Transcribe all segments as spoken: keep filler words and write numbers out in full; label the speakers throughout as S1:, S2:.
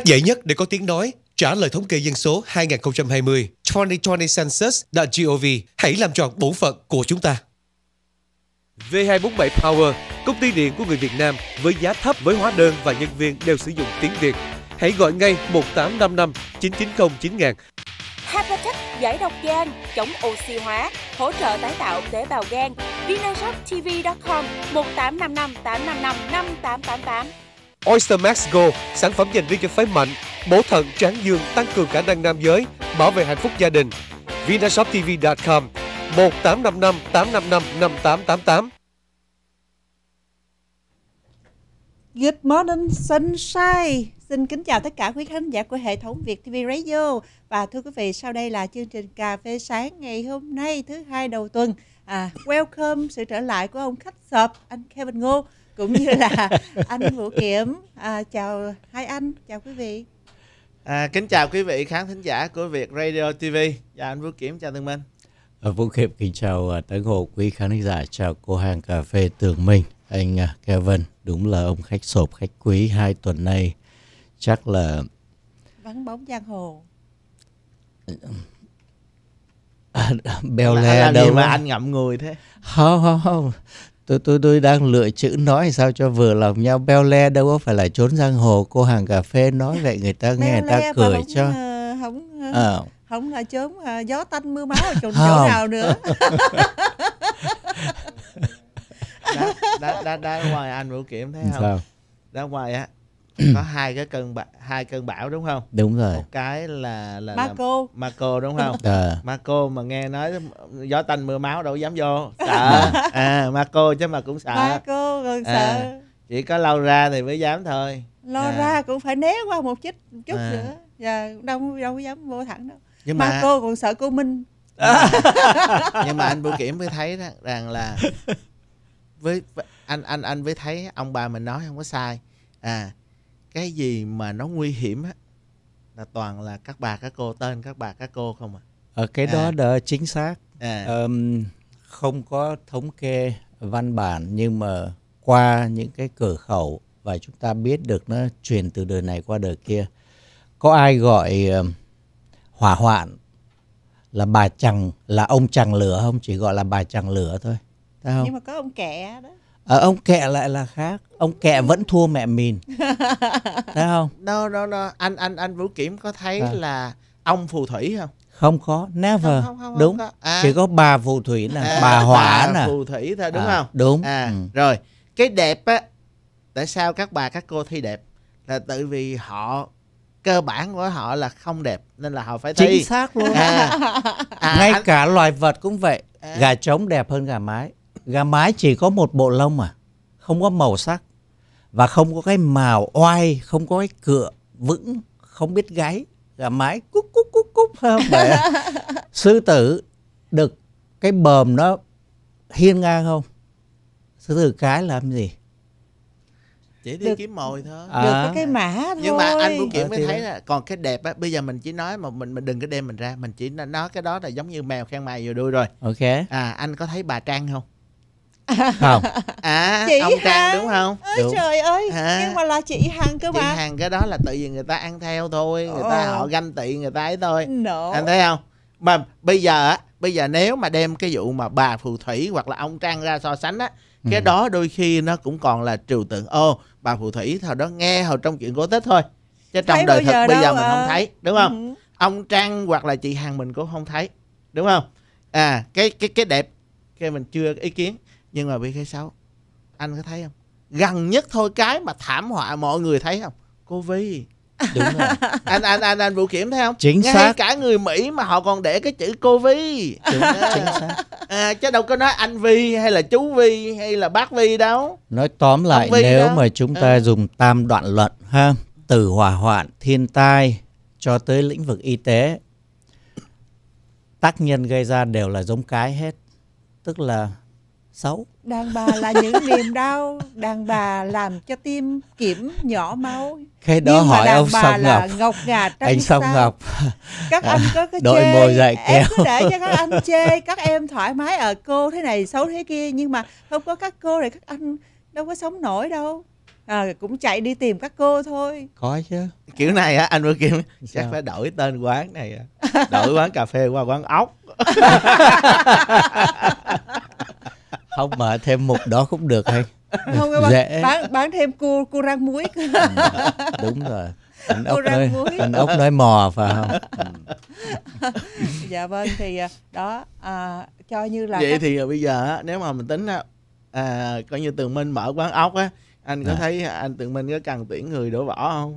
S1: Cách dễ nhất để có tiếng nói, trả lời thống kê dân số hai không hai không hai không hai không census chấm gov. Hãy làm tròn bổn phận của chúng ta. V hai bốn bảy Power, công ty điện của người Việt Nam với giá thấp, với hóa đơn và nhân viên đều sử dụng tiếng Việt. Hãy gọi ngay một tám năm năm chín chín không chín nghìn.
S2: Happatech giải độc gan, chống oxy hóa, hỗ trợ tái tạo tế bào gan. vinashop t v chấm com một tám năm năm tám năm năm năm tám tám tám.
S1: Oyster Max Go, sản phẩm dành riêng cho phái mạnh, bổ thận, tráng dương, tăng cường khả năng nam giới, bảo vệ hạnh phúc gia đình. vinashop t v chấm com một tám năm năm tám năm năm năm tám tám tám.
S3: Good morning sunshine. Xin kính chào tất cả quý khán giả của hệ thống Việt ti vi Radio. Và thưa quý vị, sau đây là chương trình Cà phê sáng ngày hôm nay thứ hai đầu tuần. À, welcome sự trở lại của ông khách sộp anh Kevin Ngô cũng như là anh Vũ Kiểm. À, chào hai anh, chào quý vị.
S4: À, kính chào quý vị khán thính giả của Việt Radio ti vi. Chào anh Vũ Kiểm, chào Tường Minh.
S5: À, Vũ Kiểm kính chào uh, Tấn Hồ, quý khán thính giả, chào cô hàng cà phê Tường Minh, anh uh, Kevin. Đúng là ông khách sộp, khách quý hai tuần nay chắc là
S3: vắng bóng giang hồ.
S5: À, bèo
S4: là
S5: le đâu
S4: mà anh ngậm ngùi thế?
S5: Không không không, tôi tôi tôi đang lựa chữ nói sao cho vừa lòng nhau. Bèo le đâu có phải là trốn giang hồ. Cô hàng cà phê nói vậy người ta nghe, người ta cười
S3: không,
S5: cho.
S3: Uh, không uh,
S5: à.
S3: không là trốn uh, gió tanh mưa máu ở chỗ, chỗ nào nữa.
S4: Đã, đã, đã, đã ngoài anh Vũ Kiểm thấy không?
S5: Sao?
S4: Đã ngoài á có hai cái cơn bão, hai cơn bão đúng không?
S5: Đúng rồi.
S4: Một cái là là
S3: Marco,
S4: Marco đúng không?
S5: À.
S4: Marco mà nghe nói gió tanh mưa máu đâu dám vô, sợ. À, Marco chứ mà cũng sợ.
S3: Marco còn
S4: à,
S3: sợ.
S4: Chỉ có lâu ra thì mới dám thôi.
S3: Lo
S4: à.
S3: ra cũng phải né qua một chút, một chút
S4: à.
S3: nữa. Và đâu đâu có dám vô thẳng đâu.
S4: Nhưng mà
S3: Marco còn sợ cô Minh.
S4: À. Nhưng mà anh Vũ Kiểm mới thấy rằng, rằng là với anh anh anh mới thấy ông bà mình nói không có sai. À, cái gì mà nó nguy hiểm á là toàn là các bà các cô, tên các bà các cô không à.
S5: Ở cái đó
S4: à.
S5: đó chính xác.
S4: À.
S5: Um, không có thống kê văn bản nhưng mà qua những cái cửa khẩu và chúng ta biết được nó truyền từ đời này qua đời kia. Có ai gọi uh, hỏa hoạn là bà chằng, là ông chằng lửa không? Chỉ gọi là bà chằng lửa thôi. Thấy không?
S3: Nhưng mà có ông kẹ đó.
S5: Ờ, ông kẹ lại là khác. Ông kẹ vẫn thua mẹ mình. Thấy không?
S4: No, no, no. Anh anh anh Vũ Kiểm có thấy à. là ông phù thủy không?
S5: Không có, never.
S4: Không, không, không,
S5: đúng.
S4: Không có. À.
S5: Chỉ có bà phù thủy là
S4: à,
S5: bà hỏa nè.
S4: Phù thủy thôi đúng
S5: à,
S4: không?
S5: Đúng.
S4: À,
S5: ừ.
S4: Rồi, cái đẹp á, tại sao các bà các cô thi đẹp? Là tại vì họ cơ bản của họ là không đẹp nên là họ phải thi.
S5: Chính xác luôn. À. À, ngay anh... cả loài vật cũng vậy. À. Gà trống đẹp hơn gà mái. Gà mái chỉ có một bộ lông mà, không có màu sắc và không có cái mào oai, không có cái cựa vững, không biết gáy. Gà mái cúc cúc cúc cúc không? Sư tử được cái bờm nó hiên ngang không? Sư tử cái làm gì?
S4: Chỉ đi được, kiếm mồi thôi.
S3: À. Được cái mã thôi.
S4: Nhưng mà anh Vũ Kiểm mới thấy là còn cái đẹp á, bây giờ mình chỉ nói mà mình mình đừng có đem mình ra, mình chỉ nói cái đó là giống như mèo khen mày vừa đuôi rồi.
S5: Ok.
S4: À, anh có thấy bà Trang không?
S5: Không.
S4: À,
S3: chị
S4: ông Trang
S3: Hằng.
S4: Đúng không?
S3: Ôi
S4: đúng.
S3: Trời ơi,
S4: à.
S3: Nhưng mà là chị Hằng cơ mà.
S4: Chị Hằng cái đó là tự vì người ta ăn theo thôi, người ta
S3: oh.
S4: họ ganh tị người ta ấy thôi.
S3: No.
S4: Anh thấy không? Mà bây giờ á, bây giờ nếu mà đem cái vụ mà bà phù thủy hoặc là ông Trang ra so sánh á, ừ. cái đó đôi khi nó cũng còn là trừu tượng. Ô, bà phù thủy hồi đó nghe hồi trong chuyện cổ tích thôi, chứ trong thấy đời thật bây giờ mình à. không thấy, đúng không? Ừ. Ông Trang hoặc là chị Hằng mình cũng không thấy, đúng không? À, cái cái cái đẹp cái mình chưa ý kiến, nhưng mà bị cái xấu anh có thấy không? Gần nhất thôi, cái mà thảm họa mọi người thấy không? Cô Vi.
S5: Đúng rồi.
S4: anh anh anh anh Vũ Kiểm thấy không?
S5: Chính
S4: ngay
S5: xác.
S4: Cả người Mỹ mà họ còn để cái chữ cô Vi.
S5: Đúng, chính xác.
S4: À, chứ đâu có nói anh Vi hay là chú Vi hay là bác Vi đâu.
S5: Nói tóm lại, nếu đó. mà chúng ta ừ. dùng tam đoạn luận ha, từ hỏa hoạn, thiên tai cho tới lĩnh vực y tế, tác nhân gây ra đều là giống cái hết, tức là xấu.
S3: Đàn bà là những niềm đau, đàn bà làm cho tim kiểm nhỏ máu.
S5: Cái đó
S3: nhưng
S5: hỏi
S3: mà
S5: ông Song Ngọc.
S3: Ngọc ngà
S5: anh Song Ngọc.
S3: Các anh có cái
S5: đội
S3: chê,
S5: mồi dạy kéo.
S3: em cứ để cho các anh chê, các em thoải mái ở cô thế này xấu thế kia, nhưng mà không có các cô thì các anh đâu có sống nổi đâu. À, cũng chạy đi tìm các cô thôi.
S5: Có chứ.
S4: Kiểu này á anh Vũ Kim chắc
S5: Sao?
S4: phải đổi tên quán này, đổi quán cà phê qua quán ốc.
S5: Không, mở thêm mục đó cũng được hay.
S3: Không, bán,
S5: Dễ.
S3: bán bán thêm cua cua rang muối.
S5: Đúng rồi. Anh ốc
S3: Cô rang
S5: nói,
S3: muối.
S5: anh ốc nói mò phải không?
S3: Dạ vâng, thì à, đó à, cho như là
S4: Vậy
S3: các-
S4: thì bây giờ á, nếu mà mình tính á, à, coi như Tường Minh mở quán ốc á, anh có
S5: À.
S4: thấy anh Tường Minh có cần tuyển người đổ vỏ không?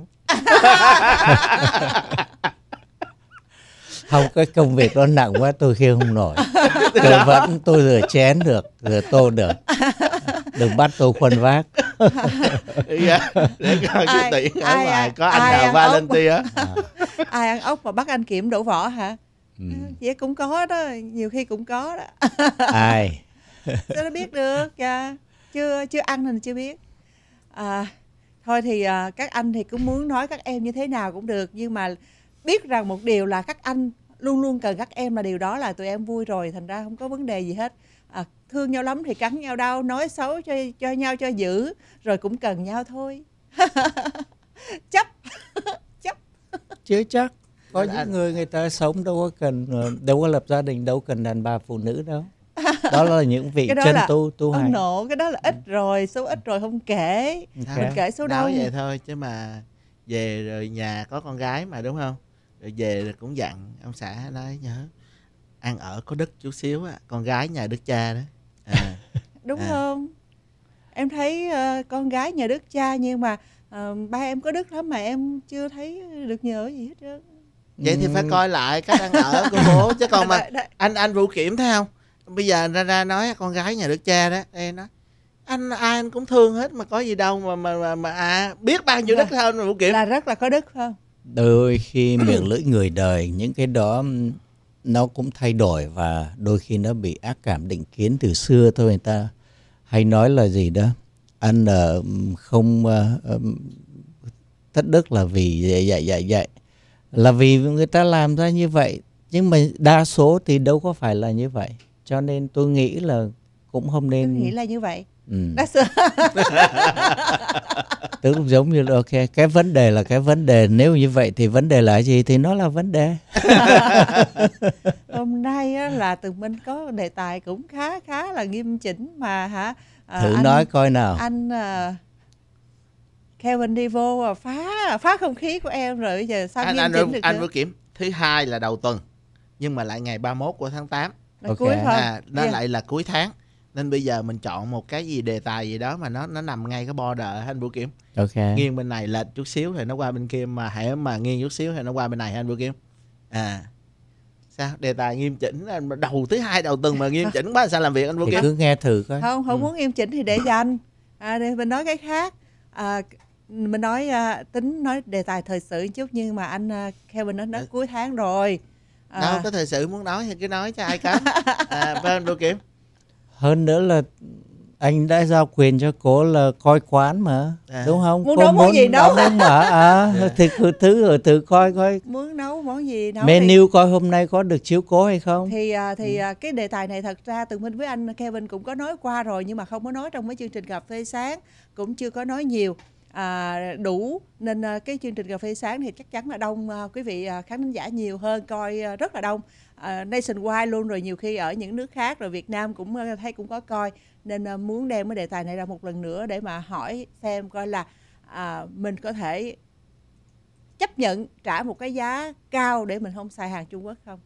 S5: Không, cái công việc đó nặng quá tôi khiêng không nổi. Tôi vẫn tôi rửa chén được, rửa tô được. Đừng bắt tôi khuân vác.
S4: Dạ, để coi cái
S3: Ai-
S4: tuyển ở
S3: ai
S4: ngoài
S3: à-
S4: có anh
S3: ai
S4: nào
S3: ăn
S4: Valentine á.
S5: À,
S3: ai ăn ốc mà bắt anh Kiểm đổ vỏ hả?
S5: ừ.
S3: Vậy cũng có đó, nhiều khi cũng có đó.
S5: Ai?
S3: Sao nó biết được? Dạ. Chưa chưa ăn thì chưa biết. À, thôi thì à, các anh thì cũng muốn nói các em như thế nào cũng được, nhưng mà biết rằng một điều là các anh luôn luôn cần các em, là điều đó là tụi em vui rồi, thành ra không có vấn đề gì hết. À, thương nhau lắm thì cắn nhau đau, nói xấu cho cho nhau cho dữ, rồi cũng cần nhau thôi. Chấp. Chấp.
S5: Chứ chắc có
S4: Anh-
S5: những
S4: anh-
S5: người người ta sống đâu có cần, đâu có lập gia đình, đâu cần đàn bà phụ nữ đâu. Đó là những vị
S3: Cái đó
S5: chân
S3: là
S5: tu tu
S3: Ông
S5: hành.
S3: nộ, cái đó là ít rồi, số ít rồi không kể.
S5: Ok.
S3: Mình kể số
S4: Nói
S3: đông.
S4: vậy thôi chứ mà về rồi nhà có con gái mà đúng không? Rồi về rồi cũng dặn ông xã nói nhớ ăn ở có đức chút xíu á, con gái nhà đức cha đó. À.
S3: Đúng
S4: À.
S3: không? Em thấy ờ, con gái nhà đức cha, nhưng mà ờ, ba em có đức lắm mà em chưa thấy được nhờ gì hết trơn.
S4: Vậy thì phải
S5: Ừ.
S4: coi lại cách ăn ở của bố chứ còn mà
S3: Đấy, đấy.
S4: anh anh Vũ Kiểm thấy không? Bây giờ ra ra nói con gái nhà đức cha đó, đây nói anh ai anh cũng thương hết mà có gì đâu mà mà mà, mà à biết bao nhiêu
S3: Là-
S4: đức hơn mà Vũ Kiểm.
S3: Là rất là có đức phải không?
S5: Đôi khi miệng lưỡi người đời, những cái đó nó cũng thay đổi, và đôi khi nó bị ác cảm định kiến từ xưa thôi. Người ta hay nói là gì đó, ăn ở không uh, thất đức là vì dạy dạy dạy dạy là vì người ta làm ra như vậy, nhưng mà đa số thì đâu có phải là như vậy, cho nên tôi nghĩ là cũng không
S3: Em
S5: nên.
S3: nghĩ là như vậy.
S5: Ừ.
S3: That's
S5: Tức giống như là ok, cái vấn đề là cái vấn đề, nếu như vậy thì vấn đề là gì thì nó là vấn đề.
S3: Hôm nay á, là Tường Minh có đề tài cũng khá khá là nghiêm chỉnh mà hả? À,
S5: Thử
S3: anh-
S5: nói coi nào.
S3: Anh uh, Kevin đi vô à, phá phá không khí của em rồi, bây giờ sao
S4: Anh
S3: nghiêm
S4: anh
S3: chỉnh
S4: Vũ-
S3: được
S4: anh
S3: nữa?
S4: Vũ Kiểm thứ hai là đầu tuần nhưng mà lại ngày ba mươi mốt của tháng tám.
S3: Là
S5: Ok.
S3: cuối thôi.
S4: À, nó
S3: Yeah.
S4: lại là cuối tháng. Nên bây giờ mình chọn một cái gì đề tài gì đó mà nó nó nằm ngay cái border anh Vũ Kiểm.
S5: Ok.
S4: Nghiêng bên này lệch chút xíu thì nó qua bên kia, mà hãy mà nghiêng chút xíu thì nó qua bên này anh Vũ Kiểm. À. Sao? Đề tài nghiêm chỉnh anh đầu thứ hai đầu tuần mà nghiêm chỉnh quá sao làm việc anh Vũ
S5: Thì
S4: Kiểm?
S5: cứ nghe thử coi.
S3: Không, không
S4: Ừ.
S3: muốn nghiêm chỉnh thì để dành. À, để mình nói cái khác. À, mình nói à, tính nói đề tài thời sự một chút, nhưng mà anh à, Kevin nó nói
S4: Ừ.
S3: cuối tháng rồi. À,
S4: Đâu có thời sự muốn nói thì cứ nói cho ai cấm. À, vâng anh Vũ Kiểm.
S5: Hơn nữa là anh đã giao quyền cho cô là coi quán mà,
S4: À.
S5: đúng không?
S3: Muốn
S5: Cô
S3: nấu món gì nấu.
S5: món mà à,
S4: Dạ.
S5: thì cứ thứ rồi tự coi coi
S3: muốn nấu món gì nấu
S5: menu coi hôm nay có được chiếu cố hay không.
S3: thì à, thì
S4: Ừ.
S3: à, cái đề tài này thật ra Tường Minh với anh Kevin cũng có nói qua rồi, nhưng mà không có nói trong mấy chương trình cà phê sáng, cũng chưa có nói nhiều à, đủ, nên à, cái chương trình cà phê sáng thì chắc chắn là đông à, quý vị à, khán thính giả nhiều hơn, coi à, rất là đông, à, nationwide luôn rồi, nhiều khi ở những nước khác rồi Việt Nam cũng à, thấy cũng có coi, nên à, muốn đem cái đề tài này ra một lần nữa để mà hỏi xem coi là à, mình có thể chấp nhận trả một cái giá cao để mình không xài hàng Trung Quốc không?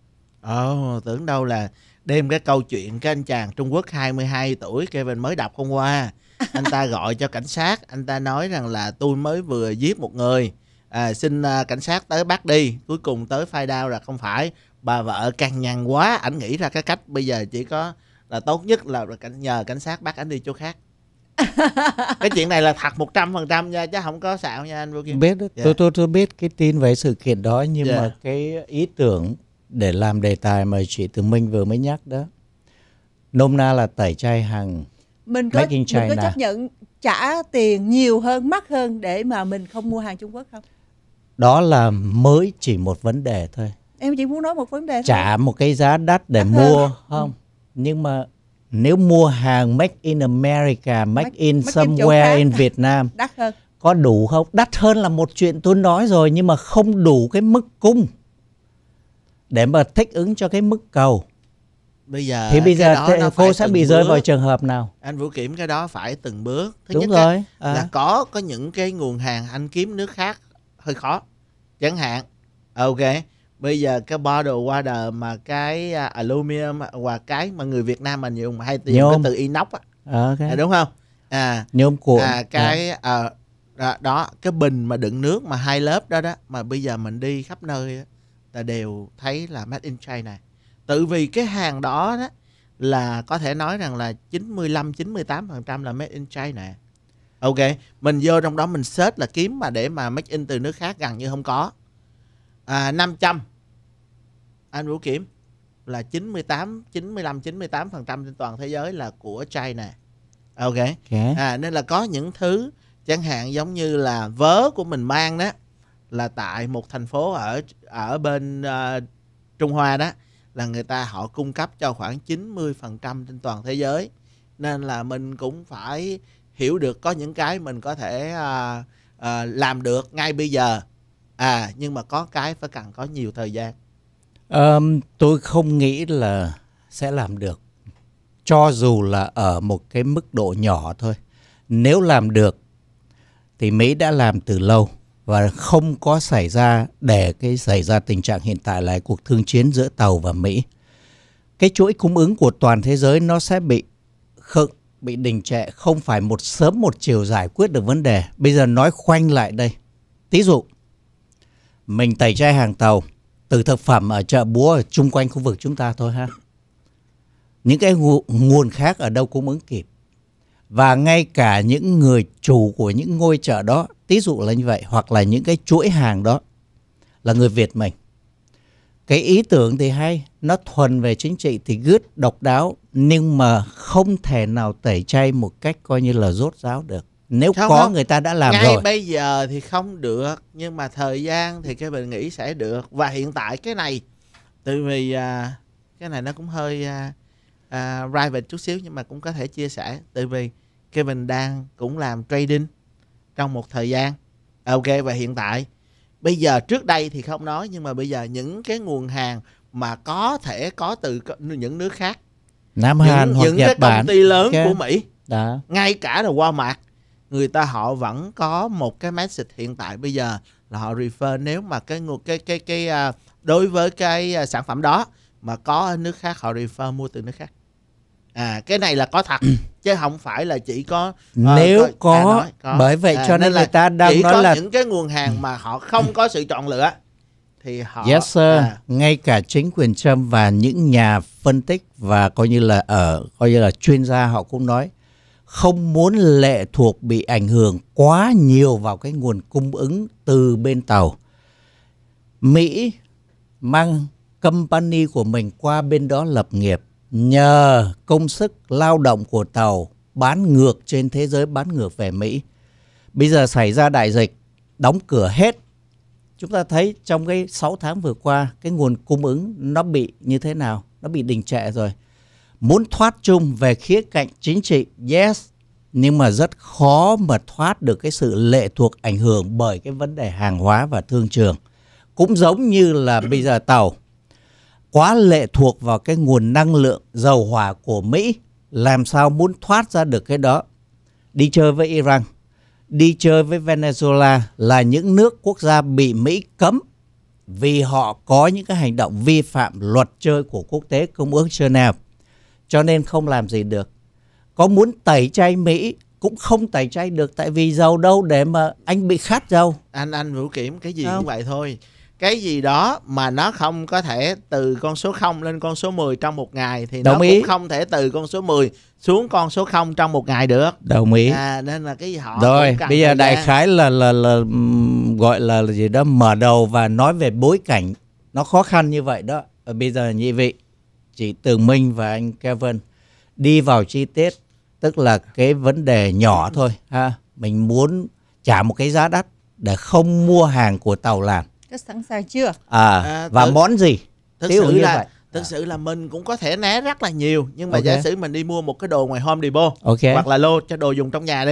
S4: Ồ, tưởng đâu là đem cái câu chuyện cái anh chàng Trung Quốc hai mươi hai tuổi Kevin mới đọc hôm qua. Anh ta gọi cho cảnh sát, anh ta nói rằng là tôi mới vừa giết một người, à, xin à, cảnh sát tới bắt đi. Cuối cùng tới find out là không phải. Bà vợ cằn nhằn quá, ảnh nghĩ ra cái cách bây giờ chỉ có là tốt nhất là cảnh- nhờ cảnh sát bắt ảnh đi chỗ khác. Cái chuyện này là thật một trăm phần trăm nha, chứ không có xạo nha anh Vũ Kim.
S5: Biết đó,
S4: Dạ.
S5: tôi tôi tôi biết cái tin về sự kiện đó, nhưng
S4: Dạ.
S5: mà cái ý tưởng để làm đề tài mà chị Tường Minh vừa mới nhắc đó, nôm na là tẩy chay hàng.
S3: Mình có,
S5: Make in
S3: mình có
S5: China.
S3: chấp nhận trả tiền nhiều hơn, mắc hơn để mà mình không mua hàng Trung Quốc không?
S5: Đó là mới chỉ một vấn đề thôi.
S3: Em chỉ muốn nói một vấn đề thôi.
S5: Trả một cái giá đắt để
S3: Đắt
S5: mua
S3: hơn.
S5: không, nhưng mà nếu mua hàng make in America, make
S3: Make-
S5: in
S3: make in chỗ
S5: somewhere
S3: khác.
S5: in Việt Nam,
S3: Đắt hơn.
S5: có đủ không? Đắt hơn là một chuyện tôi nói rồi, nhưng mà không đủ cái mức cung để mà thích ứng cho cái mức cầu.
S4: Bây giờ
S5: thì bây giờ
S4: thế,
S5: cô sẽ bị rơi vào trường hợp nào?
S4: Anh Vũ Kiểm, cái đó phải từng bước. Thứ
S5: Đúng
S4: nhất
S5: rồi.
S4: Á,
S5: À.
S4: là có có những cái nguồn hàng anh kiếm nước khác hơi khó. Chẳng hạn, ok, bây giờ cái bottle water mà cái uh, aluminum và cái mà người Việt Nam mình dùng hay dùng cái từ inox á,
S5: okay.
S4: à, đúng không? À,
S5: nhôm cuộn.
S4: À, cái à. À, đó, cái bình mà đựng nước mà hai lớp đó đó, mà bây giờ mình đi khắp nơi á, ta đều thấy là made in China. Tự vì cái hàng đó đó là có thể nói rằng là chín mươi lăm chín mươi tám phần trăm là made in China. Ok, mình vô trong đó mình search là kiếm mà để mà make in từ nước khác gần như không có. À, năm trăm anh Vũ Kiểm là chín mươi tám, chín mươi lăm, chín mươi tám phần trăm trên toàn thế giới là của China. Ok. Okay. À, nên là có những thứ chẳng hạn giống như là vớ của mình mang đó là tại một thành phố ở ở bên uh, Trung Hoa đó, là người ta họ cung cấp cho khoảng chín mươi phần trăm trên toàn thế giới. Nên là mình cũng phải hiểu được có những cái mình có thể uh, uh, làm được ngay bây giờ. À, nhưng mà có cái phải cần có nhiều thời gian.
S5: Um, tôi không nghĩ là sẽ làm được, cho dù là ở một cái mức độ nhỏ thôi. Nếu làm được thì Mỹ đã làm từ lâu và không có xảy ra để cái xảy ra tình trạng hiện tại là cuộc thương chiến giữa Tàu và Mỹ. Cái chuỗi cung ứng của toàn thế giới nó sẽ bị khựng, bị đình trệ, không phải một sớm một chiều giải quyết được vấn đề. Bây giờ nói khoanh lại đây. Ví dụ, mình tẩy chay hàng Tàu từ thực phẩm ở chợ búa ở chung quanh khu vực chúng ta thôi ha. Những cái nguồn khác ở đâu cũng ứng kịp. Và ngay cả những người chủ của những ngôi chợ đó, ví dụ là như vậy, hoặc là những cái chuỗi hàng đó là người Việt mình. Cái ý tưởng thì hay, nó thuần về chính trị thì good, độc đáo, nhưng mà không thể nào tẩy chay một cách coi như là rốt ráo được. Nếu không, có không. Người ta đã làm
S4: ngay
S5: rồi.
S4: Ngay bây giờ thì không được, nhưng mà thời gian thì cái mình nghĩ sẽ được. Và hiện tại cái này, từ vì uh, cái này nó cũng hơi uh, uh, private chút xíu, nhưng mà cũng có thể chia sẻ. Từ vì Kevin đang cũng làm trading trong một thời gian. Ok, và hiện tại bây giờ trước đây thì không nói, nhưng mà bây giờ những cái nguồn hàng mà có thể có từ những nước khác,
S5: Nam Hàn
S4: những,
S5: hoặc
S4: những
S5: Nhật
S4: cái
S5: Bản,
S4: công ty lớn
S5: okay.
S4: của Mỹ,
S5: đó.
S4: Ngay cả là Walmart, người ta họ vẫn có một cái message hiện tại bây giờ là họ refer nếu mà cái cái cái cái, cái đối với cái sản phẩm đó mà có ở nước khác, họ refer mua từ nước khác. À, cái này là có thật chứ không phải là chỉ có uh,
S5: nếu có, có,
S4: nói, có
S5: bởi vậy à, cho nên, nên
S4: là
S5: người ta đang
S4: chỉ
S5: nói
S4: có
S5: là
S4: những cái nguồn hàng mà họ không có sự chọn lựa thì họ
S5: yes sir. À, ngay cả chính quyền Trump và những nhà phân tích và coi như là ở coi như là chuyên gia họ cũng nói không muốn lệ thuộc bị ảnh hưởng quá nhiều vào cái nguồn cung ứng từ bên Tàu. Mỹ mang company của mình qua bên đó lập nghiệp, nhờ công sức lao động của Tàu bán ngược trên thế giới, bán ngược về Mỹ. Bây giờ xảy ra đại dịch, đóng cửa hết. Chúng ta thấy trong cái sáu tháng vừa qua, cái nguồn cung ứng nó bị như thế nào? Nó bị đình trệ rồi. Muốn thoát chung về khía cạnh chính trị, yes, nhưng mà rất khó mà thoát được cái sự lệ thuộc ảnh hưởng bởi cái vấn đề hàng hóa và thương trường. Cũng giống như là bây giờ Tàu quá lệ thuộc vào cái nguồn năng lượng dầu hỏa của Mỹ, làm sao muốn thoát ra được cái đó. Đi chơi với Iran, đi chơi với Venezuela là những nước quốc gia bị Mỹ cấm vì họ có những cái hành động vi phạm luật chơi của quốc tế, Công ước Geneva, cho nên không làm gì được. Có muốn tẩy chay Mỹ cũng không tẩy chay được, tại vì dầu đâu để mà anh bị khát dầu.
S4: Anh anh Vũ Kiểm, cái gì không? Cũng vậy thôi. Cái gì đó mà nó không có thể từ con số không lên con số mười trong một ngày thì Đồng nó ý. Cũng không thể từ con số mười xuống con số không trong một ngày được.
S5: Đồng ý.
S4: À, nên là cái gì họ
S5: rồi bây giờ đại khái là, là, là, là gọi là, là gì đó mở đầu và nói về bối cảnh nó khó khăn như vậy đó. Và bây giờ nhị vị, chị Tường Minh và anh Kevin đi vào chi tiết, tức là cái vấn đề nhỏ thôi ha. Mình muốn trả một cái giá đắt để không mua hàng của Tàu làm.
S3: Có sẵn sàng chưa?
S5: À, à và tự, món gì?
S4: Thực sự là vậy. Thực à. sự là mình cũng có thể né rất là nhiều, nhưng mà okay. giả sử mình đi mua một cái đồ ngoài Home Depot, okay. hoặc là lô cho đồ dùng trong nhà đi,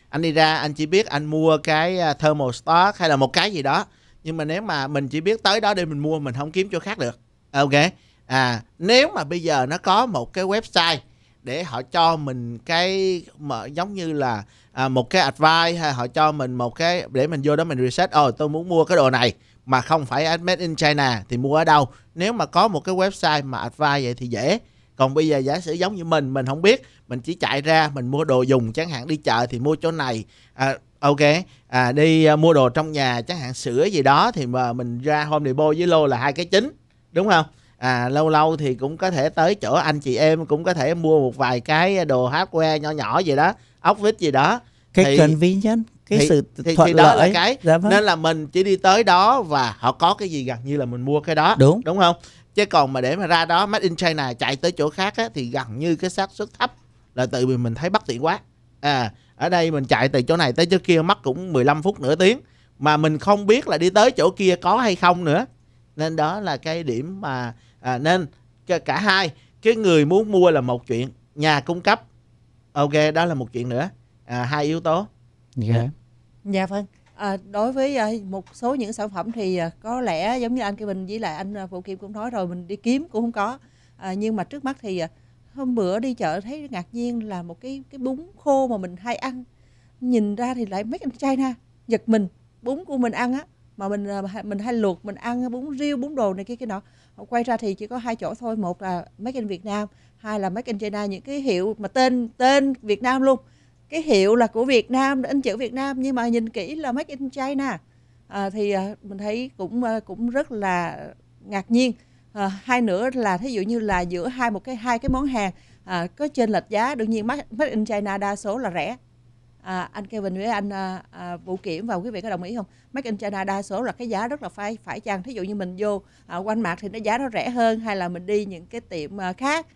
S4: anh đi ra anh chỉ biết anh mua cái thermostat hay là một cái gì đó, nhưng mà nếu mà mình chỉ biết tới đó để mình mua, mình không kiếm chỗ khác được. Ok. À, nếu mà bây giờ nó có một cái website để họ cho mình cái mà giống như là à, một cái advice, hay họ cho mình một cái để mình vô đó mình research, ồ tôi muốn mua cái đồ này mà không phải made in China thì mua ở đâu. Nếu mà có một cái website mà advice vậy thì dễ. Còn bây giờ giả sử giống như mình, mình không biết, mình chỉ chạy ra mình mua đồ dùng, chẳng hạn đi chợ thì mua chỗ này, à, ok, à, đi uh, mua đồ trong nhà chẳng hạn sữa gì đó thì mà mình ra Home Depot với Lowe's là hai cái chính, đúng không? À, lâu lâu thì cũng có thể tới chỗ anh chị em cũng có thể mua một vài cái đồ hardware nhỏ nhỏ gì đó, ốc vít gì đó.
S5: Cái
S4: thì,
S5: convenience, cái
S4: thì,
S5: sự
S4: thì,
S5: thuận
S4: thì đó
S5: lợi.
S4: là cái
S5: Dạ vâng.
S4: Nên là mình chỉ đi tới đó và họ có cái gì gần như là mình mua cái đó.
S5: Đúng.
S4: Đúng không? Chứ còn mà để mà ra đó made in China chạy tới chỗ khác á, thì gần như cái xác suất thấp, là tự vì mình thấy bất tiện quá. À, ở đây mình chạy từ chỗ này tới chỗ kia mất cũng mười lăm phút nửa tiếng, mà mình không biết là đi tới chỗ kia có hay không nữa. Nên đó là cái điểm mà à, nên cả hai, cái người muốn mua là một chuyện, nhà cung cấp, ok, đó là một chuyện nữa. À, hai yếu tố.
S5: Yeah.
S3: Dạ vâng. À, đối với à, một số những sản phẩm thì à, có lẽ giống như anh Kevin với lại anh à, Vũ Kim cũng nói rồi, mình đi kiếm cũng không có. À, nhưng mà trước mắt thì à, hôm bữa đi chợ thấy ngạc nhiên là một cái cái bún khô mà mình hay ăn, nhìn ra thì lại made in China, giật mình. Bún của mình ăn á, mà mình mình hay luộc, mình ăn bún riêu, bún đồ này kia kia nọ, quay ra thì chỉ có hai chỗ thôi, một là made in Việt Nam, hai là made in China, những cái hiệu mà tên tên Việt Nam luôn, cái hiệu là của Việt Nam, in chữ Việt Nam, nhưng mà nhìn kỹ là made in China. À, thì à, mình thấy cũng cũng rất là ngạc nhiên. À, hai nữa là thí dụ như là giữa hai một cái hai cái món hàng à, có chênh lệch giá, đương nhiên made in China đa số là rẻ. À, anh Kevin với anh à, à, Vũ Kiểm và quý vị có đồng ý không? Made in China đa số là cái giá rất là phải phải chăng. Thí dụ như mình vô à, quanh mạc thì nó giá nó rẻ hơn, hay là mình đi những cái tiệm à, khác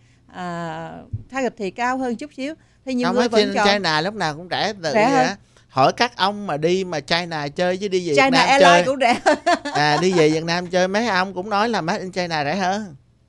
S3: à, target thì cao hơn chút xíu. Thì nhiều
S4: không,
S3: người vẫn chọn
S4: China lúc nào cũng rẻ, tự
S3: rẻ hơn.
S4: Hỏi các ông mà đi mà China chơi chứ đi về
S3: China
S4: Việt Nam
S3: Airlines
S4: chơi
S3: cũng rẻ.
S4: À, đi về Việt Nam chơi mấy ông cũng nói là made in China rẻ hơn.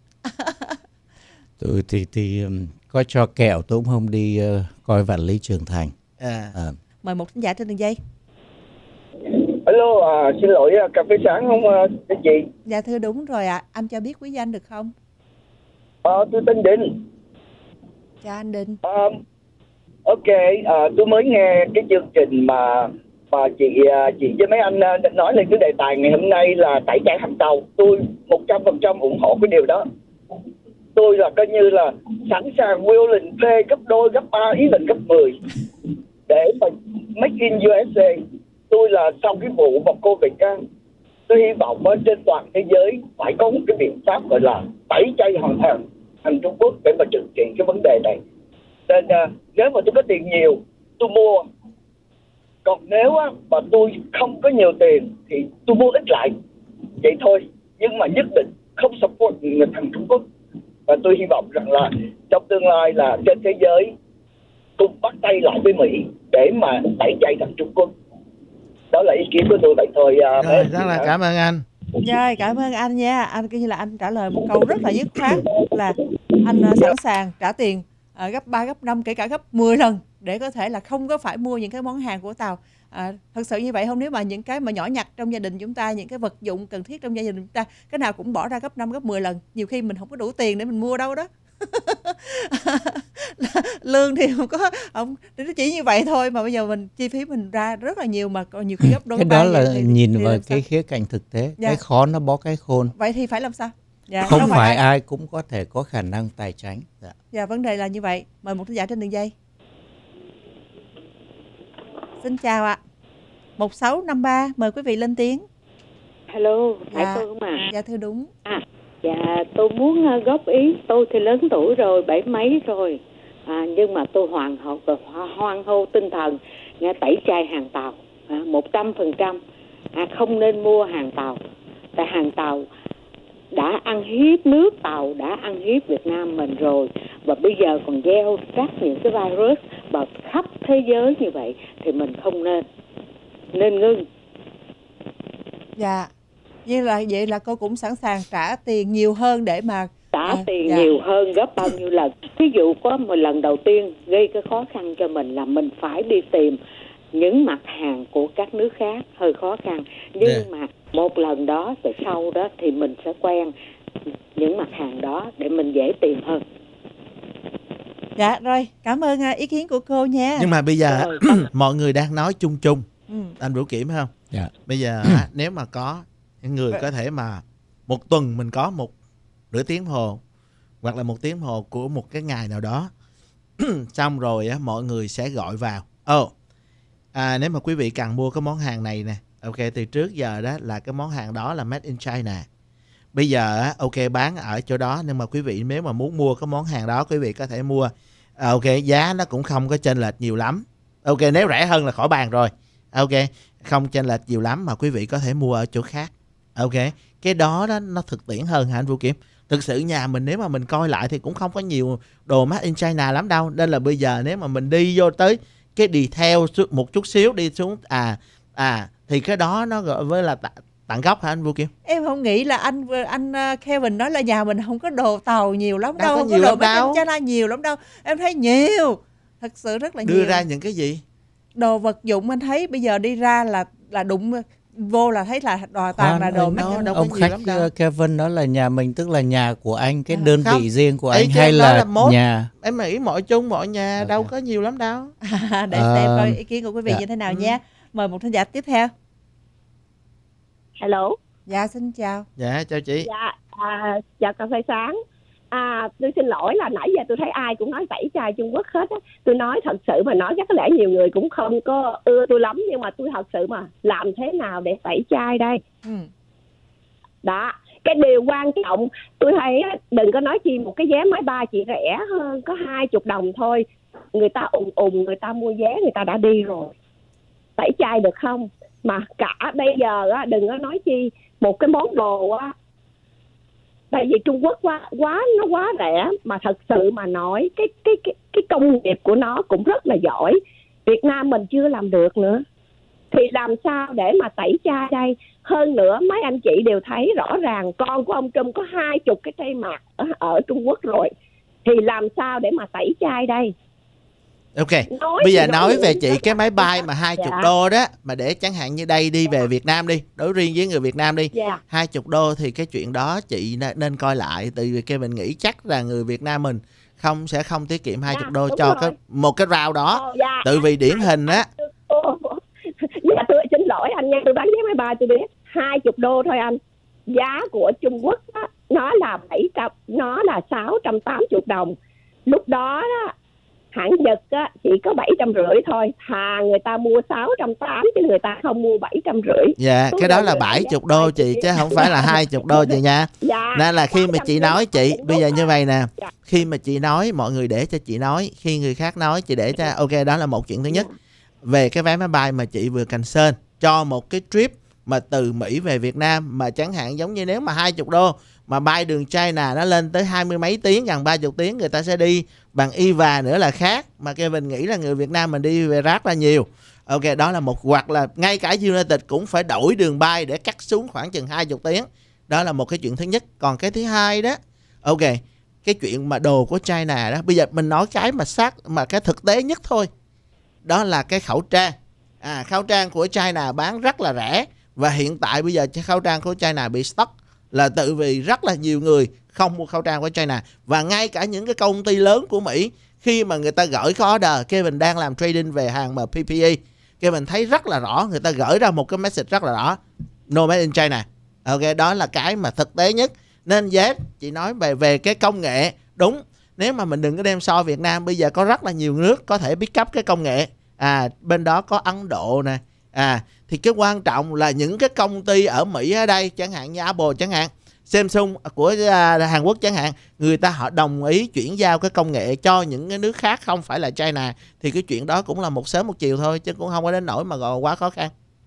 S5: Tôi thì thì um, có cho kẹo tôi cũng không đi uh, coi Vạn Lý Trường Thành.
S4: À.
S5: À.
S3: Mời một khán giả trên đường dây.
S6: Alo, à, xin lỗi cà phê sáng không cái chị?
S3: Dạ thưa đúng rồi ạ. À. Anh cho biết quý danh được không?
S6: À, tôi tên Định.
S3: Chào anh Định.
S6: À, ok, à, tôi mới nghe cái chương trình mà mà chị chị với mấy anh nói lên cái đề tài ngày hôm nay là tẩy chay hàng tàu. Tôi một trăm phần trăm ủng hộ cái điều đó. Tôi là coi như là sẵn sàng willing pay gấp đôi, gấp ba, ý định gấp mười để mà make in u ét a. Tôi là sau cái vụ mà Covid á, tôi hy vọng ở trên toàn thế giới phải có một cái biện pháp gọi là tẩy chay hoàn toàn hàng Trung Quốc để mà trừng trị cái vấn đề này. Nên uh, nếu mà tôi có tiền nhiều tôi mua, còn nếu á, mà tôi không có nhiều tiền thì tôi mua ít lại vậy thôi, nhưng mà nhất định không support người thằng Trung Quốc. Và tôi hy vọng rằng là trong tương lai là trên thế giới cùng bắt tay lại với Mỹ để mà tẩy chay thằng Trung Quốc. Đó là ý kiến của tôi vậy thôi. Uh,
S4: Rồi, rất là cảm ơn anh.
S3: Rồi, cảm ơn anh nha. Anh coi như là anh trả lời một câu rất là dứt khoát là anh uh, sẵn sàng trả tiền uh, gấp ba, gấp năm, kể cả gấp mười lần để có thể là không có phải mua những cái món hàng của Tàu. À, thật sự như vậy không? Nếu mà những cái mà nhỏ nhặt trong gia đình chúng ta, những cái vật dụng cần thiết trong gia đình chúng ta, cái nào cũng bỏ ra gấp năm, gấp mười lần, nhiều khi mình không có đủ tiền để mình mua đâu đó. Lương thì không có, không, nó chỉ như vậy thôi, mà bây giờ mình chi phí mình ra rất là nhiều, mà còn nhiều khi gấp đôi.
S5: Cái đó là
S3: thì,
S5: nhìn
S3: thì
S5: vào cái khía cạnh thực tế.
S3: Dạ.
S5: Cái khó nó bó cái khôn.
S3: Vậy thì phải làm sao? Dạ,
S5: không phải
S3: ai...
S5: ai cũng có thể có khả năng tài chính. Dạ.
S3: Dạ, vấn đề là như vậy. Mời một khán giả trên đường dây. Xin chào ạ. một sáu năm ba, mời quý vị lên tiếng.
S7: Hello, phải
S3: Dạ.
S7: tôi không ạ?
S3: Dạ thưa đúng.
S7: À, dạ tôi muốn uh, góp ý. Tôi thì lớn tuổi rồi, bảy mấy rồi, à, nhưng mà tôi hoàn hậu hoan hô tinh thần nghe tẩy chay hàng Tàu một trăm phần trăm. Không nên mua hàng Tàu, tại hàng Tàu đã ăn hiếp nước Tàu, đã ăn hiếp Việt Nam mình rồi, và bây giờ còn gieo rắc những cái virus vào khắp thế giới như vậy thì mình không nên, nên ngưng.
S3: Dạ, như là vậy là cô cũng sẵn sàng trả tiền nhiều hơn để mà
S7: trả
S3: à,
S7: tiền
S3: dạ.
S7: nhiều hơn gấp bao nhiêu lần. Ví dụ có một lần đầu tiên gây cái khó khăn cho mình là mình phải đi tìm những mặt hàng của các nước khác hơi khó khăn, nhưng
S4: Yeah.
S7: mà một lần đó từ sau đó thì mình sẽ quen những mặt hàng đó để mình dễ tìm hơn.
S3: Dạ rồi, cảm ơn à, ý kiến của cô nha.
S4: Nhưng mà bây giờ
S7: Rồi,
S4: mọi người đang nói chung chung,
S3: Ừ.
S4: anh Vũ Kiểm phải không?
S5: Dạ.
S4: Bây giờ á, nếu mà có những người có thể mà một tuần mình có một nửa tiếng đồng hồ hoặc là một tiếng đồng hồ của một cái ngày nào đó, xong rồi á, mọi người sẽ gọi vào. Ồ, oh, à, nếu mà quý vị cần mua cái món hàng này nè, ok, từ trước giờ đó là cái món hàng đó là made in China. Bây giờ á, ok, bán ở chỗ đó, nhưng mà quý vị nếu mà muốn mua cái món hàng đó, quý vị có thể mua. À, ok, giá nó cũng không có chênh lệch nhiều lắm. Ok, nếu rẻ hơn là khỏi bàn rồi. Ok, không chênh lệch nhiều lắm mà quý vị có thể mua ở chỗ khác. Ok, cái đó đó nó thực tiễn hơn hả anh Vũ Kiểm? Thực sự nhà mình nếu mà mình coi lại thì cũng không có nhiều đồ made in China lắm đâu. Nên là bây giờ nếu mà mình đi vô tới cái detail một chút xíu đi xuống à à thì cái đó nó gọi với là tạ- tặng gốc hả anh Vũ Kiểm?
S3: Em không nghĩ là anh anh uh, Kevin nói là nhà mình không có đồ tàu nhiều lắm
S4: Đâu
S3: đâu,
S4: có
S3: không
S4: nhiều
S3: có đồ
S4: lắm
S3: made
S4: đâu.
S3: in China nhiều lắm đâu. Em thấy nhiều, thật sự rất là
S4: Đưa
S3: nhiều.
S4: ra những cái gì?
S3: Đồ vật dụng anh thấy bây giờ đi ra là là đụng vô là thấy là toàn toàn là đồ
S5: Khoan,
S3: made
S4: nó
S3: in.
S4: đâu có
S5: ông
S4: nhiều
S5: khách
S4: lắm đâu.
S5: uh, Kevin đó là nhà mình, tức là nhà của anh, cái
S3: À,
S5: đơn
S4: không.
S5: vị riêng của
S4: Ấy
S5: anh
S4: chứ
S5: hay
S4: đó
S5: là,
S4: là mốt.
S5: nhà
S4: Em nghĩ mọi chung mọi nhà
S5: Ok.
S4: đâu có nhiều lắm đâu.
S3: À, để
S5: Ờ,
S3: xem coi ý kiến của quý vị
S5: dạ.
S3: như thế nào
S4: Ừ.
S3: nha. Mời một thính giả tiếp theo.
S8: Hello.
S3: Dạ xin chào.
S4: Dạ chào chị.
S8: Dạ, à, chào cà phê sáng. À, tôi xin lỗi là nãy giờ tôi thấy ai cũng nói tẩy chay Trung Quốc hết á. Tôi nói thật sự mà nói chắc có lẽ nhiều người cũng không có ưa tôi lắm, nhưng mà tôi thật sự mà làm thế nào để tẩy chay đây?
S3: Ừ.
S8: Đó, cái điều quan trọng tôi thấy á, đừng có nói chi một cái vé máy bay chỉ rẻ hơn có hai chục đồng thôi, người ta ùn ùn người ta mua vé người ta đã đi rồi, tẩy chay được không? Mà cả bây giờ á, đừng có nói chi một cái món đồ á, tại vì Trung Quốc quá quá nó quá rẻ, mà thật sự mà nói cái cái cái cái công nghiệp của nó cũng rất là giỏi, Việt Nam mình chưa làm được nữa, thì làm sao để mà tẩy chay đây? Hơn nữa mấy anh chị đều thấy rõ ràng con của ông Trump có hai chục cái cây mạc ở, ở Trung Quốc rồi, thì làm sao để mà tẩy chay đây?
S4: Ok,
S8: Nói
S4: bây giờ
S8: thì
S4: nói
S8: nói
S4: về
S8: gì
S4: chị
S8: đó.
S4: cái máy bay mà hai chục
S8: Dạ.
S4: đô đó, mà để chẳng hạn như đây đi về Việt Nam đi, đối riêng với người Việt Nam đi,
S8: Dạ.
S4: hai chục đô thì cái chuyện đó chị nên- nên coi lại, tại vì cái mình nghĩ chắc là người Việt Nam mình không sẽ không tiết kiệm hai chục đô
S8: đúng
S4: cho
S8: rồi.
S4: cái một cái rau đó.
S8: Ồ, dạ.
S4: Tự vì điển hình á,
S8: Ồ, dạ tôi xin lỗi anh nha, tôi bán vé máy bay tôi biết hai chục đô thôi anh. Giá của Trung Quốc á, nó là bảy trăm, nó là sáu trăm tám mươi đồng. Lúc đó đó hãng Nhật á, chỉ có bảy trăm rưỡi thôi, thà người ta mua sáu trăm tám chứ người ta không mua bảy trăm rưỡi.
S4: dạ
S8: Tôi
S4: cái đó
S8: là
S4: là
S8: người
S4: bảy
S8: ta
S4: chục
S8: giá
S4: đô
S8: hai
S4: chị
S8: chục
S4: chứ không phải là hai chục đô chị nha.
S8: Dạ.
S4: Nên là khi mà chị nói chị bây giờ như vậy nè,
S8: Dạ.
S4: khi mà chị nói mọi người để cho chị nói, khi người khác nói chị để cho, ok, đó là một chuyện thứ nhất. Về cái vé máy bay mà chị vừa cancel cho một cái trip mà từ Mỹ về Việt Nam, mà chẳng hạn giống như nếu mà hai chục đô mà bay đường China nó lên tới hai mươi mấy tiếng, gần ba chục tiếng, người ta sẽ đi bằng y và nữa là khác, mà Kevin nghĩ là người Việt Nam mình đi về rác là nhiều. Ok, đó là một, hoặc là ngay cả United cũng phải đổi đường bay để cắt xuống khoảng chừng hai mươi tiếng. Đó là một cái chuyện thứ nhất. Còn cái thứ hai đó, ok, cái chuyện mà đồ của China đó, bây giờ mình nói cái mà sát, mà cái thực tế nhất thôi, đó là cái khẩu trang. À, khẩu trang của China bán rất là rẻ, và hiện tại bây giờ khẩu trang của China bị stock là tự vì rất là nhiều người không mua khẩu trang của China. Và ngay cả những cái công ty lớn của Mỹ, khi mà người ta gửi cái order, Kevin đang làm trading về hàng mà pê pê e, Kevin thấy rất là rõ, người ta gửi ra một cái message rất là rõ, no made in China. Ok, đó là cái mà thực tế nhất. Nên yes, chị nói về về cái công nghệ, đúng, nếu mà mình đừng có đem so Việt Nam, bây giờ có rất là nhiều nước có thể pick up cái công nghệ. À, bên đó có Ấn Độ nè. À, thì cái quan trọng là những cái công ty ở Mỹ ở đây, chẳng hạn như Apple chẳng hạn, Samsung của à, Hàn Quốc chẳng hạn, người ta họ đồng ý chuyển giao cái công nghệ cho những cái nước khác không phải là China, thì cái chuyện đó cũng là một sớm một chiều thôi, chứ cũng không có đến nỗi mà gọi quá khó khăn.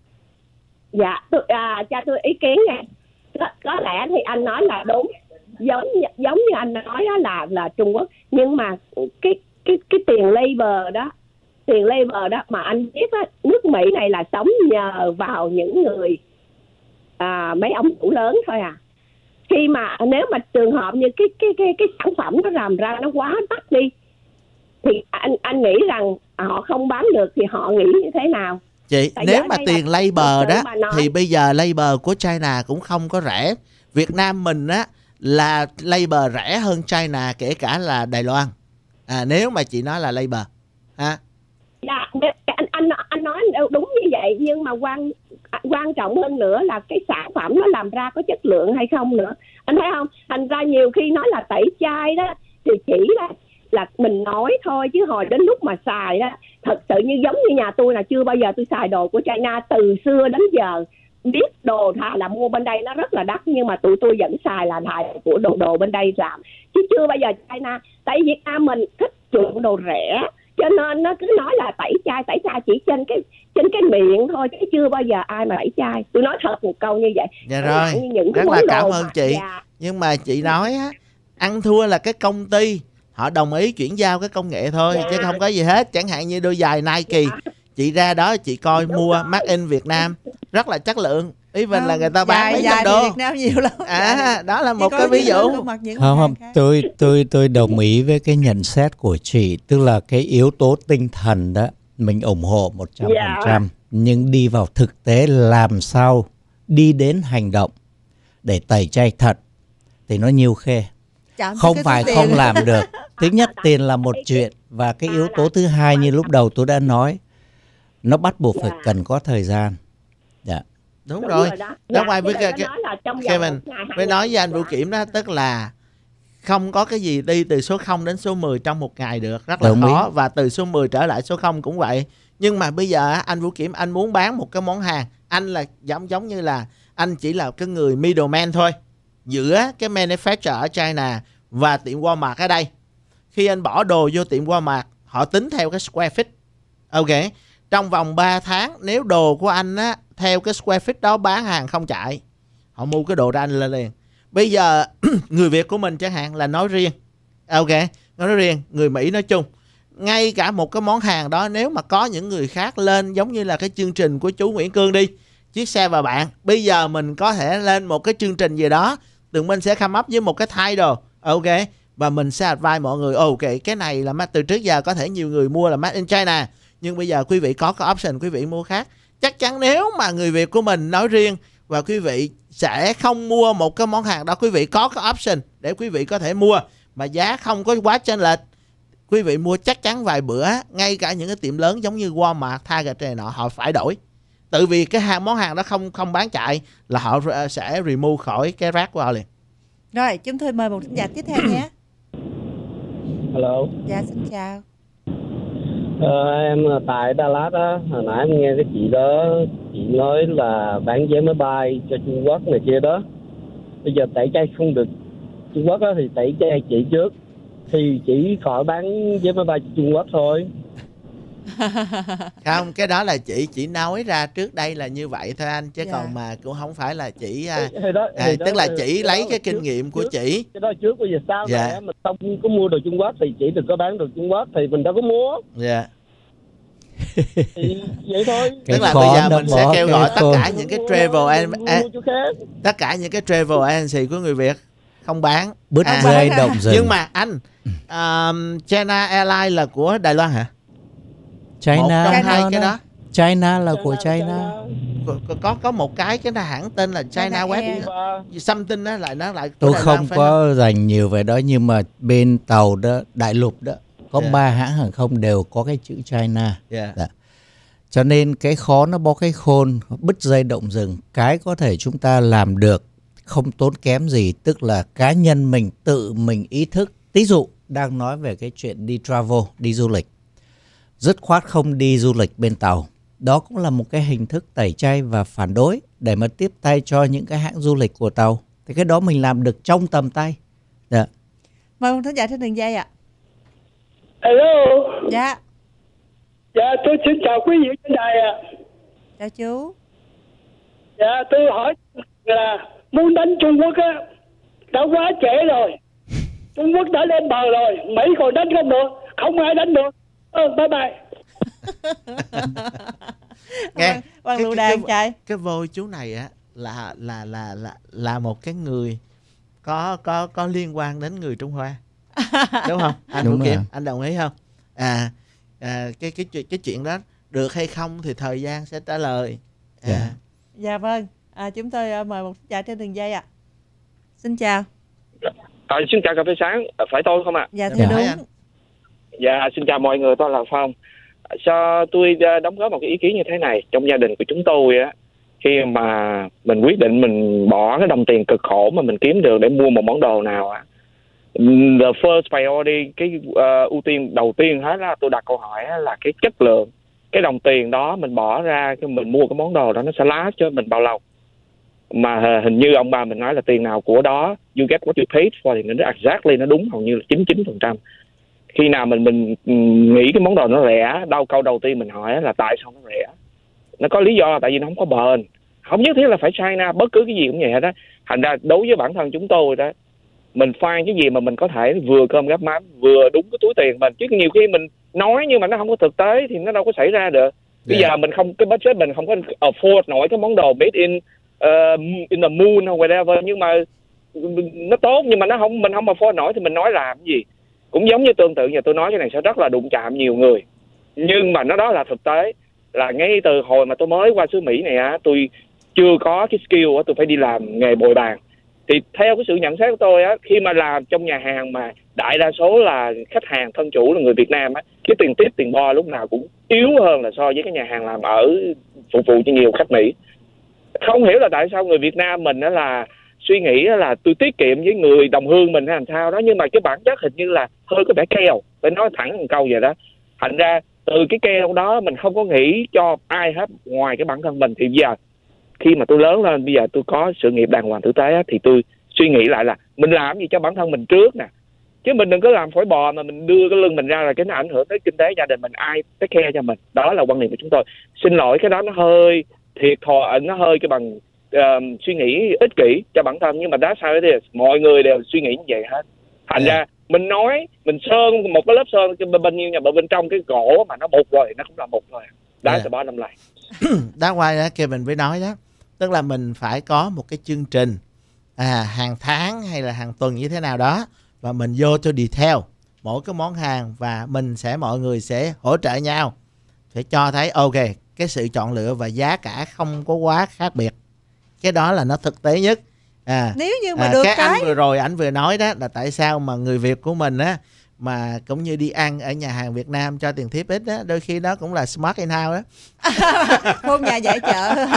S8: Dạ, tôi, à, cho tôi ý kiến nha. Có, có lẽ thì anh nói là đúng, giống giống như anh nói đó là là Trung Quốc, nhưng mà cái cái cái tiền labor đó, tiền labor đó mà anh biết á, nước Mỹ này là sống nhờ vào những người à, mấy ông chủ lớn thôi à. Khi mà nếu mà trường hợp như cái cái cái cái sản phẩm nó làm ra nó quá đắt đi, thì anh anh nghĩ rằng họ không bán được thì họ nghĩ như thế nào?
S4: Chị,
S8: Tại
S4: nếu
S8: vì
S4: mà
S8: ở đây
S4: tiền
S8: là
S4: labor
S8: thực sự
S4: đó
S8: mà nói-
S4: thì bây giờ labor của China cũng không có rẻ. Việt Nam mình á là labor rẻ hơn China, kể cả là Đài Loan. À, nếu mà chị nói là labor ha.
S8: Dạ, anh anh anh nói đúng như vậy, nhưng mà quan quan trọng hơn nữa là cái sản phẩm nó làm ra có chất lượng hay không nữa. Anh thấy không? Thành ra nhiều khi nói là tẩy chay đó thì chỉ là là mình nói thôi, chứ hồi đến lúc mà xài đó, thật sự như giống như nhà tôi là chưa bao giờ tôi xài đồ của China từ xưa đến giờ. Biết đồ thà là mua bên đây nó rất là đắt, nhưng mà tụi tôi vẫn xài là thà của đồ đồ bên đây làm, chứ chưa bao giờ China. Tại Việt Nam mình thích chuộng đồ rẻ, cho nên nó cứ nói là tẩy chay tẩy chay chỉ trên cái trên cái miệng thôi, chứ chưa bao giờ ai mà tẩy chay. Tôi nói thật một câu như vậy.
S4: Dạ rồi,
S8: những cái
S4: rất là
S8: món
S4: cảm
S8: đồ
S4: ơn
S8: mà-
S4: chị.
S8: dạ.
S4: Nhưng mà chị nói á, ăn thua là cái công ty họ đồng ý chuyển giao cái công nghệ thôi,
S8: Dạ.
S4: chứ không có gì hết. Chẳng hạn như đôi giày Nike, chị ra đó chị coi mua Made in Việt Nam rất là chất lượng, even là người ta bán
S3: dài,
S4: mấy
S3: dài
S4: trăm
S3: thì
S4: đô.
S3: Việt Nam nhiều lắm.
S4: À, đó là
S3: Chỉ
S4: một
S3: có
S4: cái ví
S3: những
S4: dụ.
S3: người mặc những
S5: Không
S3: mặt
S5: không,
S3: hàng khác.
S5: tôi tôi tôi đồng ý với cái nhận xét của chị, tức là cái yếu tố tinh thần đó mình ủng hộ một trăm phần trăm, nhưng đi vào thực tế làm sao đi đến hành động để tẩy chay thật thì nó nhiều khê.
S3: Chạm tới
S5: Không
S3: cái
S5: phải
S3: túi
S5: không
S3: tiền.
S5: làm được. Thứ nhất, tiền là một chuyện, và cái yếu tố thứ hai như lúc đầu tôi đã nói, nó bắt buộc phải cần có thời gian. Dạ.
S4: Đúng,
S8: Đúng
S4: rồi.
S8: rồi đó.
S4: Đó
S8: Dạ,
S4: ngoài với
S8: cái
S4: cái,
S8: đó
S4: cái
S8: nói là trong vòng
S4: Kevin,
S8: một ngày, hai
S4: với nói
S8: ngày.
S4: với anh Vũ
S8: Dạ.
S4: Kiểm đó, tức là không có cái gì đi từ số không đến số mười trong một ngày được, rất là
S5: Đồng ý.
S4: khó. Và từ số mười trở lại số không cũng vậy. Nhưng mà bây giờ á, anh Vũ Kiểm anh muốn bán một cái món hàng, anh là giống giống như là anh chỉ là cái người middleman thôi, giữa cái manufacturer ở China và tiệm Walmart ở đây. Khi anh bỏ đồ vô tiệm Walmart, họ tính theo cái square feet. Ok, trong vòng ba tháng nếu đồ của anh á theo cái square feet đó bán hàng không chạy, họ mua cái đồ ra anh lên liền. Bây giờ người Việt của mình chẳng hạn là nói riêng, ok, nói riêng, người Mỹ nói chung, ngay cả một cái món hàng đó nếu mà có những người khác lên, giống như là cái chương trình của chú Nguyễn Cương đi, chiếc xe và bạn, bây giờ mình có thể lên một cái chương trình gì đó, tụi mình sẽ come up với một cái title, ok, và mình sẽ advise mọi người, ok, cái này là từ trước giờ có thể nhiều người mua là made in China, nhưng bây giờ quý vị có cái option quý vị mua khác. Chắc chắn nếu mà người Việt của mình nói riêng và quý vị sẽ không mua một cái món hàng đó, quý vị có cái option để quý vị có thể mua mà giá không có quá chênh lệch, quý vị mua chắc chắn vài bữa. Ngay cả những cái tiệm lớn giống như Walmart, Target này nọ, họ phải đổi, tự vì cái hàng món hàng đó không không bán chạy là họ sẽ remove khỏi cái rack của họ liền.
S3: Rồi, chúng tôi mời một thính giả tiếp theo nhé.
S9: Hello.
S3: Dạ, xin chào.
S9: Ờ, em là tại Dallas á, hồi nãy em nghe cái chị đó, chị nói là bán vé máy bay cho Trung Quốc này kia đó. Bây giờ tẩy chay không được Trung Quốc á thì tẩy chay chị trước, thì chỉ khỏi bán vé máy bay cho Trung Quốc thôi.
S4: Không, cái đó là chị chỉ nói ra trước đây là như vậy thôi anh, chứ
S3: Dạ.
S4: còn mà cũng không phải là chỉ à,
S9: Thì đó,
S4: à,
S9: thì đó,
S4: tức là
S9: thì
S4: chỉ
S9: đó
S4: lấy
S9: là
S4: cái kinh
S9: trước-
S4: nghiệm của
S9: trước-
S4: chị.
S9: Cái đó trước, bây giờ sau
S4: Dạ.
S9: này á, mình không có mua đồ Trung Quốc thì chị đừng có bán đồ Trung Quốc, thì mình đâu có mua.
S4: Dạ.
S9: Thì vậy thôi.
S5: Cái
S4: Tức là
S5: khó
S4: bây giờ
S5: nó
S4: mình sẽ
S5: bỏ
S4: kêu
S5: cái
S4: gọi tất
S5: khôn.
S4: cả những cái travel an-
S9: Mua-
S4: an-
S9: mua chỗ khác.
S4: tất cả những cái travel agency của người Việt không bán.
S5: Bứt
S4: À,
S5: dây động rừng.
S4: nhưng mà anh, um, China Airlines là của Đài Loan hả?
S5: China,
S4: Một trong hai
S5: nó-
S4: cái
S5: nó-
S4: đó.
S5: China là của China.
S4: Có, có có một cái cái hãng tên là China
S3: China
S4: West
S3: Air.
S4: something đó, lại nó lại của
S5: Tôi
S4: Đài Loan,
S5: không
S4: phải
S5: có dành nhiều về đó, nhưng mà bên tàu đó, đại lục đó, có
S4: Dạ.
S5: ba hãng hàng không đều có cái chữ China.
S4: Dạ.
S5: Dạ. Cho nên cái khó nó bó cái khôn, bứt dây động rừng. Cái có thể chúng ta làm được không tốn kém gì, tức là cá nhân mình tự mình ý thức. Ví dụ đang nói về cái chuyện đi travel, đi du lịch, dứt khoát không đi du lịch bên tàu. Đó cũng là một cái hình thức tẩy chay và phản đối để mà tiếp tay cho những cái hãng du lịch của tàu. Thì cái đó mình làm được trong tầm tay. Dạ.
S3: Mời một thính giả trên đường dây ạ.
S10: Hello.
S3: Dạ,
S10: Dạ, tôi xin chào quý vị trên đài ạ.
S3: chào chú.
S10: Dạ, tôi hỏi là muốn đánh Trung Quốc á, đã quá trễ rồi. Trung Quốc đã lên bờ rồi, Mỹ còn đánh không được, không ai đánh được. Ờ, bye bye.
S4: Nghe,
S3: Hoàng
S4: cái-
S3: Lưu
S4: cái-
S3: Đàn
S4: cái-
S3: trai.
S4: Cái vôi chú này á là là là là là một cái người có có có liên quan đến người Trung Hoa. Đúng không? Anh
S5: Đúng
S4: Vũ Kiểm,
S5: rồi.
S4: anh đồng ý không? À, à, cái cái chuyện cái chuyện đó được hay không thì thời gian sẽ trả lời. À.
S3: Dạ. Dạ vâng, à, chúng tôi uh, mời một thính giả trên đường dây ạ. À. Xin chào.
S11: À, xin chào cà phê sáng, phải tôi không ạ?
S3: Dạ thưa dạ, đúng. Anh.
S11: Dạ xin chào mọi người, tôi là Phong. Cho tôi đóng góp một cái ý kiến như thế này. Trong gia đình của chúng tôi á, khi mà mình quyết định mình bỏ cái đồng tiền cực khổ mà mình kiếm được để mua một món đồ nào á, the first priority, cái uh, ưu tiên đầu tiên hết là tôi đặt câu hỏi là cái chất lượng. Cái đồng tiền đó mình bỏ ra khi mình mua cái món đồ đó nó sẽ last cho mình bao lâu. Mà hình như ông bà mình nói là tiền nào của đó, you get what you paid for, thì nó exactly, nó đúng hầu như là chín mươi chín phần trăm. Khi nào mình mình nghĩ cái món đồ nó rẻ, đâu câu đầu tiên mình hỏi là tại sao nó rẻ. Nó có lý do là tại vì nó không có bền. Không nhất thiết là phải China, bất cứ cái gì cũng vậy hết đó. Thành ra đối với bản thân chúng tôi đó, mình find cái gì mà mình có thể vừa cơm gắp mắm, vừa đúng cái túi tiền mình. Chứ nhiều khi mình nói nhưng mà nó không có thực tế thì nó đâu có xảy ra được. Bây yeah. giờ mình không, cái budget mình không có afford nổi cái món đồ made in uh, in the moon or whatever, nhưng mà nó tốt nhưng mà nó không, mình không afford nổi thì mình nói làm cái gì. Cũng giống như tương tự, nhà tôi nói cái này sẽ rất là đụng chạm nhiều người, nhưng mà nó đó là thực tế. Là ngay từ hồi mà tôi mới qua xứ Mỹ này á, tôi chưa có cái skill á, tôi phải đi làm nghề bồi bàn. Thì theo cái sự nhận xét của tôi á, khi mà làm trong nhà hàng mà đại đa số là khách hàng thân chủ là người Việt Nam á, cái tiền tip tiền bo lúc nào cũng yếu hơn là so với cái nhà hàng làm ở phục vụ cho nhiều khách Mỹ. Không hiểu là tại sao người Việt Nam mình á là suy nghĩ là tôi tiết kiệm với người đồng hương mình hay làm sao đó, nhưng mà cái bản chất hình như là hơi có vẻ keo, phải nói thẳng một câu vậy đó. Thành ra từ cái keo đó mình không có nghĩ cho ai hết ngoài cái bản thân mình. Thì bây giờ khi mà tôi lớn lên, bây giờ tôi có sự nghiệp đàng hoàng tử tế á, thì tôi suy nghĩ lại là mình làm gì cho bản thân mình trước nè, chứ mình đừng có làm phổi bò mà mình đưa cái lưng mình ra là cái nó ảnh hưởng tới kinh tế gia đình mình, ai take care cho mình. Đó là quan điểm của chúng tôi. Xin lỗi, cái đó nó hơi thiệt thòi, nó hơi cái bằng uh, suy nghĩ ích kỷ cho bản thân, nhưng mà đó sao thế, mọi người đều suy nghĩ như vậy hết. Thành yeah. ra mình nói mình sơn một cái lớp sơn bên bao nhiêu nhà, bên trong cái cổ mà nó một rồi nó cũng là một rồi. Đó yeah. sẽ bỏ năm lại.
S4: Đó quay đó Kevin mới nói đó, tức là mình phải có một cái chương trình à, hàng tháng hay là hàng tuần như thế nào đó, và mình vô cho detail mỗi cái món hàng, và mình sẽ mọi người sẽ hỗ trợ nhau, phải cho thấy ok cái sự chọn lựa và giá cả không có quá khác biệt. Cái đó là nó thực tế nhất. À,
S3: nếu như mà
S4: à,
S3: được
S4: cái,
S3: cái
S4: anh vừa rồi anh vừa nói đó là tại sao mà người Việt của mình á mà cũng như đi ăn ở nhà hàng Việt Nam cho tiền tip ít á, đôi khi đó cũng là smart in house á.
S3: Không, nhà giải chợ.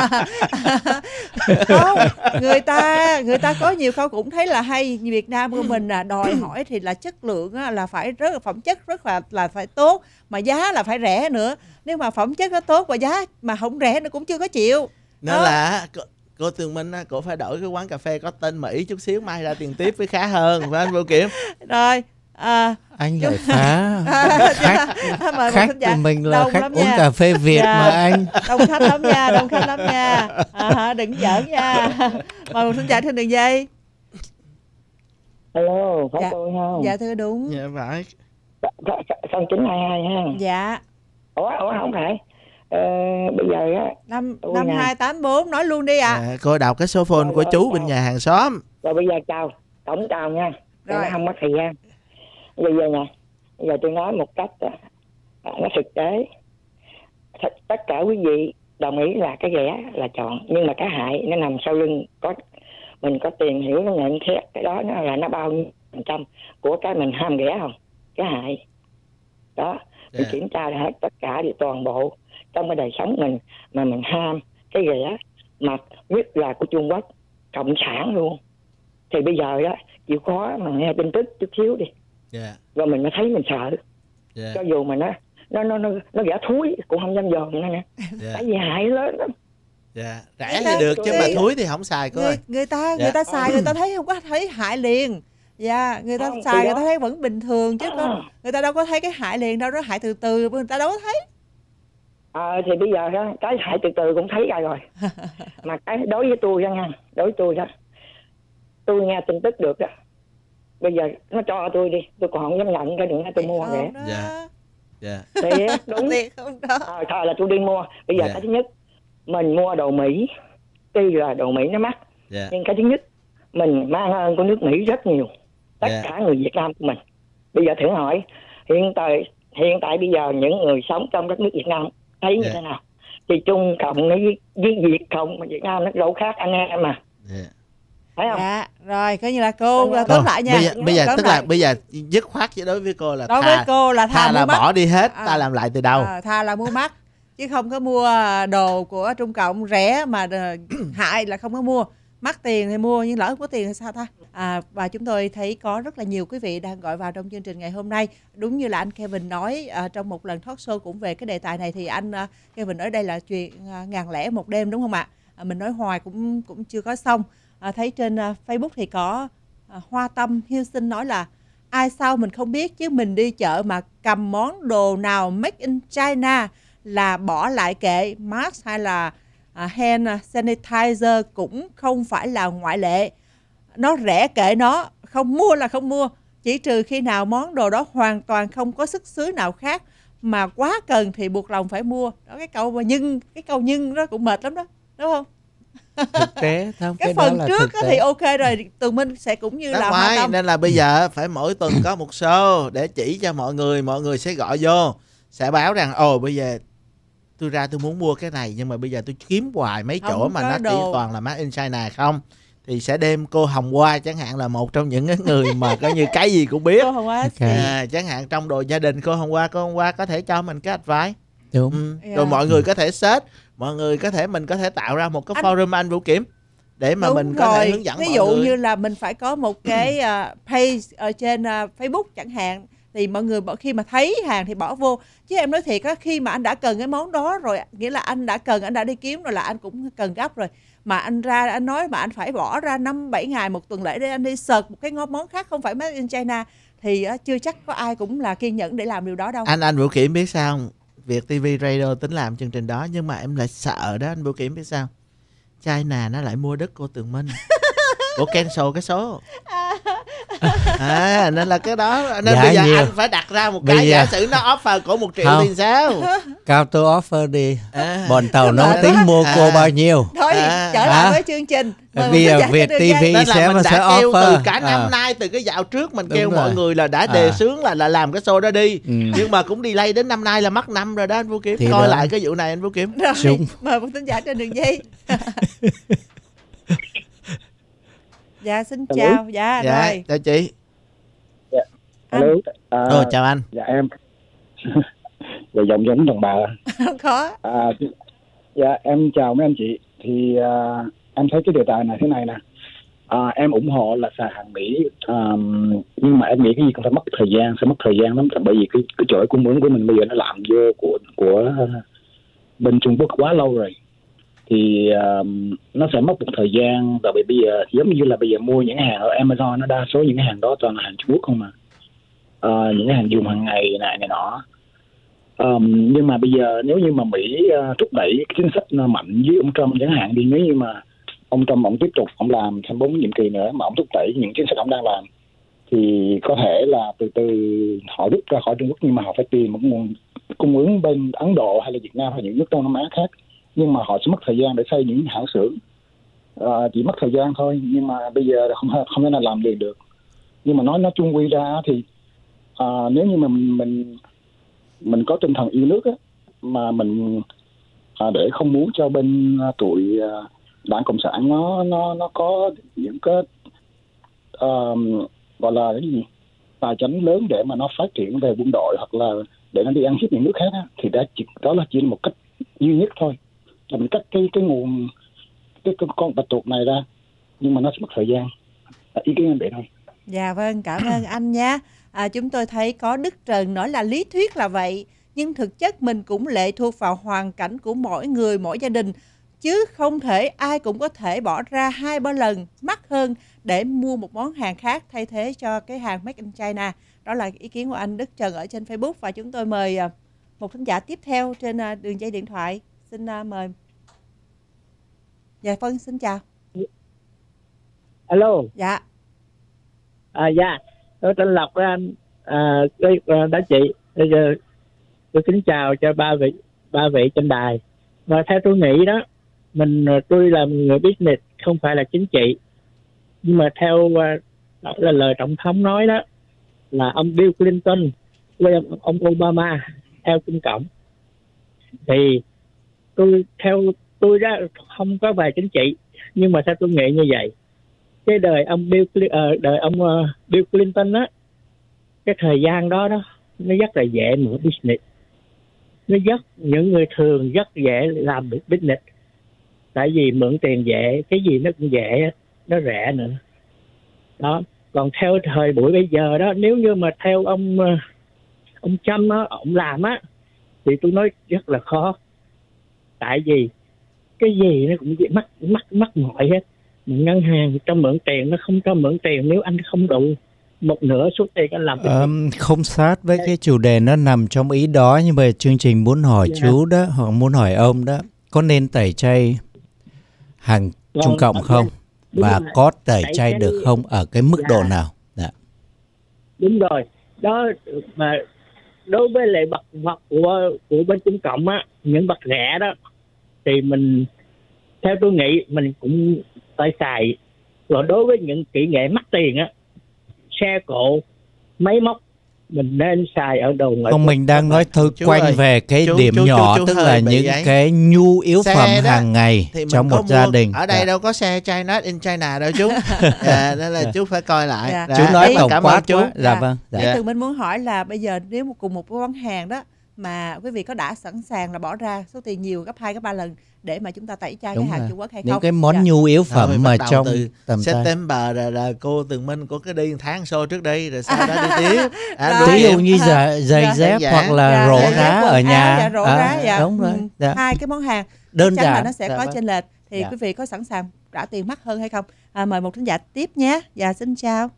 S3: Không, người ta người ta có nhiều câu cũng thấy là hay. Việt Nam của mình là đòi hỏi thì là chất lượng á, là phải rất là phẩm chất rất là là phải tốt, mà giá là phải rẻ nữa. Nếu mà phẩm chất nó tốt và giá mà không rẻ nó cũng chưa có chịu.
S4: Nên đó. là cô Tường Minh á, cô phải đổi cái quán cà phê có tên Mỹ chút xíu, may ra tiền tiếp với khá hơn, phải anh Vũ Kiểm?
S3: Rồi. À,
S5: anh lại phá khách, à, khách của mình là khách uống nha. Cà phê Việt dạ. mà anh
S3: đông khách lắm nha, đông khách lắm nha, à, đừng giỡn nha. Mời một thính giả trên đường dây.
S12: Hello, phải
S3: dạ.
S12: tôi không?
S3: Dạ thưa đúng.
S4: Dạ phải.
S12: Xong chín hai hai ha.
S3: Dạ.
S12: Ủa, ủa không phải. Ờ, bây giờ á
S3: năm năm hai tám bốn nói luôn đi ạ. À.
S4: À, cô đọc cái số phone rồi, của rồi, chú chào. Bên nhà hàng xóm.
S12: Rồi bây giờ chào, tổng chào nha. Rồi nó không mất thời gian. Bây giờ nè, bây giờ tôi nói một cách à, nó thực tế. Th- tất cả quý vị đồng ý là cái rẻ là chọn, nhưng mà cái hại nó nằm sau lưng. Có mình có tìm hiểu nó nhận xét cái đó nó là nó bao nhiêu phần trăm của cái mình ham rẻ không, cái hại đó. Mình yeah. kiểm tra hết tất cả thì toàn bộ trong cái đời sống mình mà mình ham cái rẻ, mà nhất là của Trung Quốc cộng sản luôn. Thì bây giờ đó chịu khó mà nghe tin tức chút xíu đi. Yeah. Rồi mình mới thấy mình sợ. Yeah. Cho dù mà nó nó nó nó nó rẻ thúi cũng không dám dòm nữa nè. Yeah. Tại vì hại lớn lắm.
S4: Dạ, rẻ thì được chứ mà thúi thì không xài coi.
S3: Người, người ta người yeah. ta xài người ta thấy không có thấy hại liền. Dạ, yeah, người ta không, xài người ta thấy vẫn bình thường chứ à. Con người ta đâu có thấy cái hại liền đâu, nó hại từ từ người ta đâu có thấy.
S12: Ờ à, thì bây giờ đó cái hại từ từ cũng thấy ra rồi. Mà cái đối với tôi đó nha, đối với tôi đó, tôi nghe tin tức được đó. Bây giờ nó cho tôi đi, tôi còn không dám nhận cái đừng nói tôi mua vậy.
S4: Dạ. Dạ.
S12: Thì đúng.
S3: Không đó.
S12: Ờ, thôi là tôi đi mua. Bây giờ yeah. cái thứ nhất, mình mua đồ Mỹ, tuy là đồ Mỹ nó mắc, yeah. nhưng cái thứ nhất, mình mang ơn của nước Mỹ rất nhiều. Tất yeah. cả người Việt Nam của mình. Bây giờ thử hỏi, hiện tại hiện tại bây giờ những người sống trong đất nước Việt Nam thấy như
S4: yeah.
S12: thế nào? Thì Trung Cộng nó với, với Việt Cộng mà Việt Nam nó đâu khác anh em mà.
S4: Yeah.
S12: Thấy không?
S3: Dạ, rồi coi như là cô
S12: Dạ.
S3: tóm lại nha.
S4: Bây giờ, bây giờ
S3: Tóm
S4: tức
S3: lại.
S4: là bây giờ dứt khoát với đối với cô là
S3: Đối
S4: thà,
S3: với cô là tha,
S4: thà là
S3: mua
S4: bỏ
S3: mắt.
S4: đi hết,
S3: À.
S4: ta làm lại từ đầu.
S3: À, thà là mua mắt chứ không có mua đồ của Trung Cộng rẻ mà hại là không có mua. Mắc tiền thì mua nhưng lỡ không có tiền thì sao ta? À, và chúng tôi thấy có rất là nhiều quý vị đang gọi vào trong chương trình ngày hôm nay. Đúng như là anh Kevin nói à, trong một lần talk show cũng về cái đề tài này thì anh à, Kevin ở đây là chuyện à, ngàn lẻ một đêm đúng không ạ? À, mình nói hoài cũng cũng chưa có xong. À, thấy trên à, Facebook thì có à, Hoa Tâm Hiêu Sinh nói là ai sao mình không biết chứ mình đi chợ mà cầm món đồ nào made in China là bỏ lại kệ, mask hay là à, hand sanitizer cũng không phải là ngoại lệ. Nó rẻ kệ nó, không mua là không mua, chỉ trừ khi nào món đồ đó hoàn toàn không có xuất xứ nào khác mà quá cần thì buộc lòng phải mua. Đó cái câu mà nhưng cái câu nhưng đó cũng mệt lắm đó, đúng không?
S5: Thực tế không,
S3: cái,
S5: cái
S3: phần
S5: đó là
S3: trước
S5: thực
S3: á
S5: tế.
S3: thì ok rồi, Tường Minh sẽ cũng như
S4: Đó
S3: là Hoa
S4: phải,
S3: Tâm.
S4: nên là bây giờ phải mỗi tuần có một show để chỉ cho mọi người, mọi người sẽ gọi vô, sẽ báo rằng ồ bây giờ tôi ra tôi muốn mua cái này nhưng mà bây giờ tôi kiếm hoài mấy
S3: Không
S4: chỗ mà
S3: có
S4: nó
S3: đồ.
S4: chỉ toàn là made in China không, thì sẽ đem cô Hồng Hoa chẳng hạn là một trong những cái người mà coi như cái gì cũng biết.
S3: Cô Hồng Hoa
S5: Ok.
S4: À, chẳng hạn trong đồ gia đình cô Hồng Hoa, cô Hồng Hoa có thể cho mình cái advice.
S5: Đúng.
S4: Ừ.
S3: Yeah.
S4: Rồi mọi người có thể search, mọi người có thể mình có thể tạo ra một cái
S3: Anh-
S4: forum anh Vũ Kiểm để mà
S3: Đúng
S4: mình có
S3: rồi.
S4: thể hướng dẫn
S3: Ví
S4: mọi
S3: dụ
S4: người.
S3: như là mình phải có một cái uh, page ở trên uh, Facebook chẳng hạn, thì mọi người bỏ- khi mà thấy hàng thì bỏ vô. Chứ em nói thiệt á, khi mà anh đã cần cái món đó rồi, nghĩa là anh đã cần, anh đã đi kiếm rồi là anh cũng cần gấp rồi. Mà anh ra anh nói mà anh phải bỏ ra năm bảy ngày một tuần lễ để anh đi search một cái món khác không phải made in China thì uh, chưa chắc có ai cũng là kiên nhẫn để làm điều đó đâu.
S4: Anh anh Vũ Kiểm biết sao không? Việt ti vi Radio tính làm chương trình đó nhưng mà em lại sợ đó anh Vũ Kiểm biết sao? China nó lại mua đất của Tường Minh. Của cancel cái số. À, nên là cái đó nên
S5: Dạ,
S4: bây giờ
S5: nhiều.
S4: anh phải đặt ra một
S5: Bây
S4: cái
S5: giờ-
S4: giả sử nó offer của một triệu
S5: Không.
S4: thì sao?
S5: Cao tôi offer đi.
S4: À.
S5: Bọn tàu nó
S4: À.
S5: tính mua cô
S4: À.
S5: bao nhiêu.
S3: Thôi thì
S4: À.
S3: trở lại
S5: À.
S3: với chương trình. Mời
S5: Bây
S3: một
S5: giờ
S3: khán giả
S5: Việt
S3: trên đường
S5: ti vi
S3: dây.
S4: Nên là
S5: sẽ
S4: mình
S5: sẽ
S4: đã kêu
S5: offer.
S4: từ cả năm
S5: À.
S4: nay, từ cái dạo trước mình
S5: Đúng
S4: kêu
S5: rồi.
S4: mọi người là đã
S5: À.
S4: đề xướng là là làm cái show đó đi.
S5: Ừ.
S4: Nhưng mà cũng delay đến năm nay là mất năm rồi đó anh Vũ Kiểm.
S5: Thì
S4: Coi
S5: đó.
S4: lại cái vụ này anh Vũ Kiểm.
S3: Rồi,
S5: Súng.
S3: mời một khán giả trên đường dây. Dạ xin
S10: Hello.
S3: chào. Dạ,
S4: Dạ,
S3: rồi.
S4: chào chị.
S10: Hello. À,
S4: Ồ, chào anh.
S10: Dạ em. Dạ giọng giống đồng bào.
S3: Không có.
S10: À, dạ em chào mấy anh chị. Thì à, em thấy cái đề tài này thế này nè. À, em ủng hộ là xài hàng Mỹ, à, nhưng mà em nghĩ cái gì cũng phải mất thời gian, sẽ mất thời gian lắm, bởi vì cái cái chuỗi cung ứng của mình bây giờ nó làm vô của của bên Trung Quốc quá lâu rồi, thì uh, nó sẽ mất một thời gian. Tại vì bây giờ giống như là bây giờ mua những cái hàng ở Amazon, nó đa số những cái hàng đó toàn là hàng Trung Quốc không mà, uh, những cái hàng dùng hàng ngày này này nọ. Um, nhưng mà bây giờ nếu như mà Mỹ uh, thúc đẩy cái chính sách nó mạnh với ông Trump chẳng hạn đi, nếu như mà ông Trump ông tiếp tục ông làm thêm bốn nhiệm kỳ nữa mà ông thúc đẩy những chính sách ông đang làm, thì có thể là từ từ họ rút ra khỏi Trung Quốc, nhưng mà họ phải tìm một nguồn cung ứng bên Ấn Độ hay là Việt Nam hay những nước Đông Nam Á khác, nhưng mà họ sẽ mất thời gian để xây những hãng xưởng. À, chỉ mất thời gian thôi, nhưng mà bây giờ không không thể nào làm liền được. Nhưng mà nói nói chung quy ra thì à, nếu như mà mình mình mình có tinh thần yêu nước á, mà mình à, để không muốn cho bên à, tụi à, đảng cộng sản nó nó nó có những cái uh, gọi là cái gì tài chính lớn để mà nó phát triển về quân đội hoặc là để nó đi ăn hiếp những nước khác á, thì đã chỉ, đó là chỉ một cách duy nhất thôi, là mình cắt cái cái nguồn cái, cái con bạch tuộc này ra, nhưng mà nó sẽ mất thời gian. Ý kiến em vậy thôi.
S3: Dạ vâng, cảm ơn anh nha. À, chúng tôi thấy có Đức Trần nói là lý thuyết là vậy, nhưng thực chất mình cũng lệ thuộc vào hoàn cảnh của mỗi người, mỗi gia đình. Chứ không thể ai cũng có thể bỏ ra hai ba lần mắc hơn để mua một món hàng khác thay thế cho cái hàng Made in China. Đó là ý kiến của anh Đức Trần ở trên Facebook. Và chúng tôi mời một khán giả tiếp theo trên đường dây điện thoại. Xin mời. Dạ vâng, xin chào.
S13: Alo.
S3: Dạ.
S13: À dạ, tôi tên Lộc đó anh. À, cái đó chị. Bây giờ tôi kính chào cho ba vị ba vị trên đài. Và theo tôi nghĩ đó, mình tôi là người business, không phải là chính trị. Nhưng mà theo đó là lời tổng thống nói đó, là ông Bill Clinton với ông Obama theo công cộng. Thì tôi theo tôi đó không có về chính trị, nhưng mà theo tôi nghĩ như vậy, cái đời ông Bill uh, đời ông uh, Bill Clinton á, cái thời gian đó đó nó rất là dễ mở business, nó rất những người thường rất dễ làm được business, tại vì mượn tiền dễ, cái gì nó cũng dễ, nó rẻ nữa đó. Còn theo thời buổi bây giờ đó, nếu như mà theo ông ông Trump á, ông làm á, thì tôi nói rất là khó, tại vì cái gì nó cũng mắc mắc mắc mọi hết. Ngân hàng cho mượn tiền nó không cho mượn tiền nếu anh không đủ một nửa số tiền anh làm.
S5: Um, không sát với cái chủ đề nó nằm trong ý đó, nhưng mà chương trình muốn hỏi yeah. chú đó, hoặc muốn hỏi ông đó, có nên tẩy chay hàng vâng, Trung Cộng không? Và rồi. Có tẩy chay, chay được không? Ở cái mức dạ. độ nào? Dạ.
S13: Đúng rồi. Đó mà đối với lại bậc vật của của bên Trung Cộng á, những bậc rẻ đó, thì mình theo tôi nghĩ mình cũng phải xài. Rồi đối với những kỹ nghệ mắc tiền á, xe cộ, máy móc, mình nên xài ở đầu ngoại.
S5: Không, mình đang nói thư quanh ơi, về cái chú, điểm chú, nhỏ chú, chú, tức là những ấy. Cái nhu yếu xe phẩm hàng ngày trong một gia đình.
S4: Ở đây dạ. đâu có xe China in China đâu chú. À, nên là chú phải coi lại.
S5: Dạ. Chú nói tổng quát chú. Dạ,
S3: dạ
S5: vâng.
S3: Dạ. Dạ. Tường Minh muốn hỏi là bây giờ nếu một cùng một cái món hàng đó mà quý vị có đã sẵn sàng là bỏ ra số tiền nhiều gấp hai gấp ba lần để mà chúng ta tẩy chay cái hàng Trung Quốc hay
S5: những
S3: không?
S5: Những cái món dạ. nhu yếu phẩm mà trong
S4: tầm September là, là cô Tường Minh có cái đi tháng show trước đây rồi sau đó đi tiếp.
S5: À, ví dụ như giày, giày dạ. dép dạ. hoặc là dạ. rổ dạ. rá ở nhà.
S3: Dạ, rổ à, rá, dạ.
S5: Đúng rồi. Dạ.
S3: Hai cái món hàng
S5: đơn
S3: chắc
S5: giản
S3: là nó sẽ
S5: dạ.
S3: có chênh lệch thì dạ. quý vị có sẵn sàng trả tiền mắc hơn hay không? À, mời một thính giả tiếp nhé. Dạ xin chào.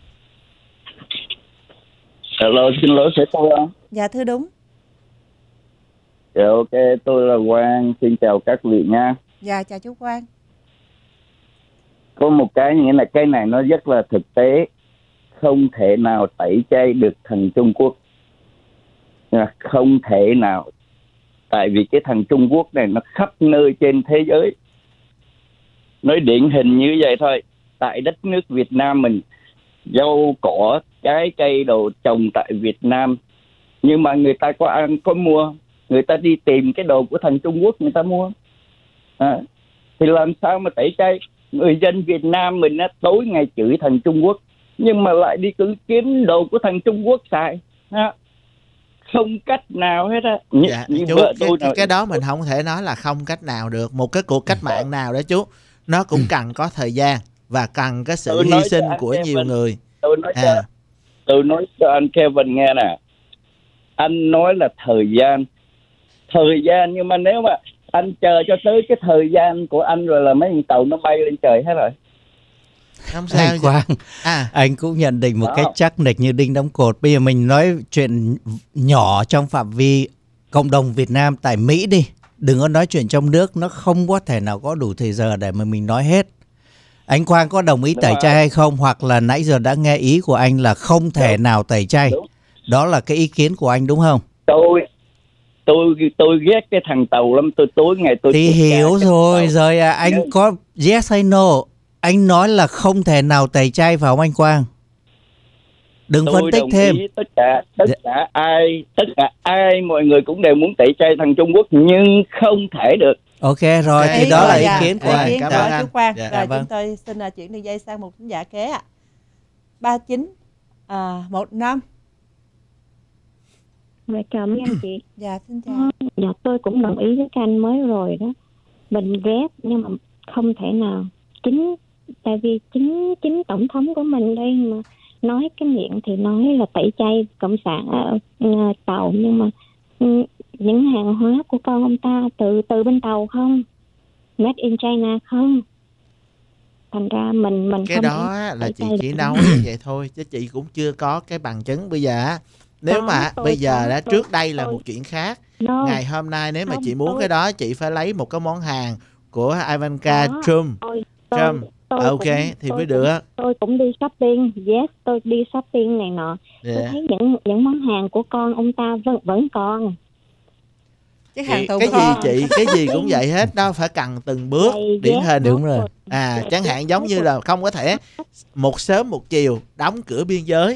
S14: Hello, xin lỗi sẽ tôi không?
S3: Dạ thưa đúng.
S14: Dạ ok, tôi là Quang, xin chào các vị nha.
S3: Dạ chào chú Quang.
S14: Có một cái nghĩa là cái này nó rất là thực tế, không thể nào tẩy chay được thằng Trung Quốc, không thể nào, tại vì cái thằng Trung Quốc này nó khắp nơi trên thế giới. Nói điển hình như vậy thôi, tại đất nước Việt Nam mình, rau cỏ, trái cây đồ trồng tại Việt Nam, nhưng mà người ta có ăn có mua, người ta đi tìm cái đồ của thằng Trung Quốc người ta mua à, thì làm sao mà tẩy chay? Người dân Việt Nam mình á, tối ngày chửi thằng Trung Quốc nhưng mà lại đi cứ kiếm đồ của thằng Trung Quốc xài à, không cách nào hết á. Nh-
S4: dạ,
S14: như
S4: chú,
S14: vợ
S4: cái,
S14: tôi
S4: cái, cái đó mình không thể nói là không cách nào được. Một cái cuộc cách mạng nào đó chú, nó cũng cần có thời gian và cần cái sự hy sinh của Kevin, nhiều người.
S14: Tôi nói, à. cho, tôi nói cho anh Kevin nghe nè, anh nói là thời gian thời gian nhưng mà nếu mà anh chờ cho tới cái thời gian của anh rồi là mấy con tàu nó bay lên trời hết rồi.
S4: Không sao.
S5: Anh Quang, à. anh cũng nhận định một Đó. cách chắc nịch như đinh đóng cột. Bây giờ mình nói chuyện nhỏ trong phạm vi cộng đồng Việt Nam tại Mỹ đi, đừng có nói chuyện trong nước, nó không có thể nào có đủ thời giờ để mà mình nói hết. Anh Quang có đồng ý Đúng tẩy rồi. chay hay không, hoặc là nãy giờ đã nghe ý của anh là không thể Đúng. nào tẩy chay? Đúng. Đó là cái ý kiến của anh đúng không?
S14: Tôi tôi tôi ghét cái thằng tàu lắm, tôi tối ngày tôi
S5: thì hiểu rồi rồi à, anh Đúng. có yes hay no? Anh nói là không thể nào tẩy chay phải không anh Quang? Đừng
S14: tôi
S5: phân tích thêm.
S14: Tất cả tất cả ai tất cả ai mọi người cũng đều muốn tẩy chay thằng Trung Quốc nhưng không thể được.
S5: Ok rồi, okay. thì đó là ý dạ, kiến của
S3: anh.
S5: Ý
S3: kiến
S5: của
S3: chú Quang.
S5: Dạ,
S3: rồi
S5: vâng.
S3: chúng tôi xin uh, chuyển đường dây sang một thính giả kế ạ. ba chín một năm.
S15: Dạ, cảm ơn anh chị.
S3: Dạ xin chào.
S15: Dạ tôi cũng đồng ý với cái anh mới rồi đó. Mình ghét nhưng mà không thể nào. Chính tại vì chính chính tổng thống của mình đây mà nói cái miệng thì nói là tẩy chay cộng sản uh, tàu, nhưng mà uh, những hàng hóa của con ông ta từ từ bên tàu không, made in China không, thành ra mình mình
S4: cái
S15: không
S4: đó là chị chỉ nói như vậy thôi chứ chị cũng chưa có cái bằng chứng. Bây giờ nếu đó, mà bây giờ đã trước đây là tôi, một chuyện khác. No, ngày hôm nay nếu mà chị muốn tôi, cái đó chị phải lấy một cái món hàng của Ivanka đó, Trump tôi, tôi, Trump tôi ok cũng, thì mới được.
S15: Tôi cũng đi shopping, yes, tôi đi shopping này nọ. Yeah. Tôi thấy những những món hàng của con ông ta vẫn vẫn còn.
S3: Cái, hàng
S4: cái gì chị, cái gì cũng vậy hết đó, phải cần từng bước. Đây, điển hình.
S5: Đúng rồi.
S4: À, chẳng hạn giống như là không có thể một sớm một chiều đóng cửa biên giới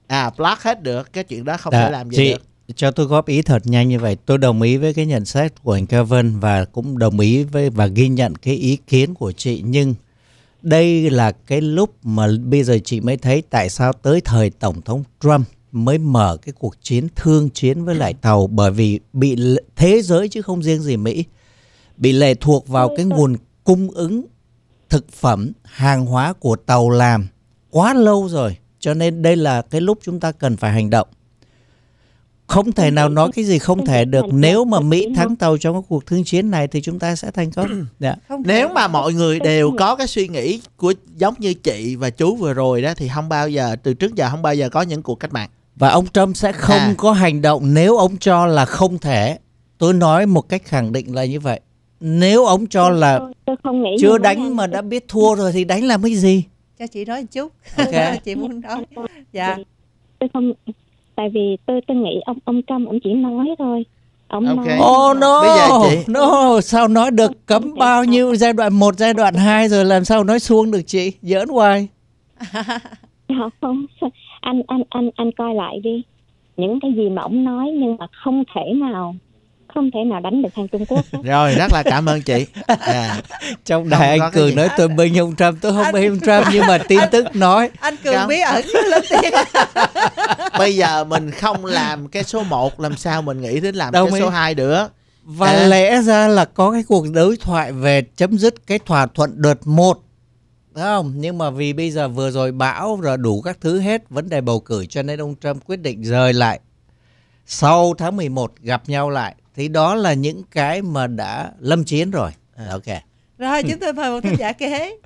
S4: à block hết được, cái chuyện đó không
S5: Đã,
S4: thể làm gì
S5: chị,
S4: được.
S5: cho tôi góp ý thật nhanh như vậy. Tôi đồng ý với cái nhận xét của anh Kevin và cũng đồng ý với và ghi nhận cái ý kiến của chị. Nhưng đây là cái lúc mà bây giờ chị mới thấy tại sao tới thời Tổng thống Trump mới mở cái cuộc chiến thương chiến với lại tàu. Bởi vì bị thế giới chứ không riêng gì Mỹ bị lệ thuộc vào cái nguồn cung ứng thực phẩm, hàng hóa của tàu làm quá lâu rồi. Cho nên đây là cái lúc chúng ta cần phải hành động. Không thể nào nói cái gì không thể được. Nếu mà Mỹ thắng tàu trong cái cuộc thương chiến này thì chúng ta sẽ thành công. Dạ.
S4: Nếu mà mọi người đều có cái suy nghĩ của giống như chị và chú vừa rồi đó thì không bao giờ, từ trước giờ không bao giờ có những cuộc cách mạng.
S5: Và ông Trump sẽ không à. có hành động nếu ông cho là không thể. Tôi nói một cách khẳng định là như vậy. Nếu ông cho là
S15: tôi không nghĩ
S5: chưa đánh mà đã biết thua rồi thì đánh làm cái gì?
S3: Cho chị nói một chút.
S5: Okay.
S3: Chị muốn nói. Dạ.
S15: Tôi không, tại vì tôi tôi nghĩ ông ông Trump ông chỉ nói thôi. Ông
S4: okay.
S15: nói.
S5: Oh no.
S4: Bây giờ chị...
S5: no, sao nói được cấm bao nhiêu giai đoạn một, giai đoạn hai rồi làm sao nói xuống được chị? Giỡn hoài.
S15: Không, không. Anh anh anh anh coi lại đi. Những cái gì mà ông nói nhưng mà không thể nào không thể nào đánh được thằng Trung Quốc.
S4: Rồi, rất là cảm ơn chị. À,
S5: trong đài anh Cường nói tôi bên ông Trump, tôi không bên ông Trump nhưng mà tin tức nói
S3: anh Cường bí ẩn lớn tiếng.
S4: Bây giờ mình không làm cái số một, làm sao mình nghĩ đến làm
S5: Đâu
S4: cái số hai nữa.
S5: Và
S4: à.
S5: lẽ ra là có cái cuộc đối thoại về chấm dứt cái thỏa thuận đợt một, đúng không? Nhưng mà vì bây giờ vừa rồi bão rồi đủ các thứ hết, vấn đề bầu cử, cho nên ông Trump quyết định rời lại. Sau tháng mười một gặp nhau lại. Thì đó là những cái mà đã lâm chiến rồi. Ok.
S3: Rồi chúng tôi mời một thính giả kế.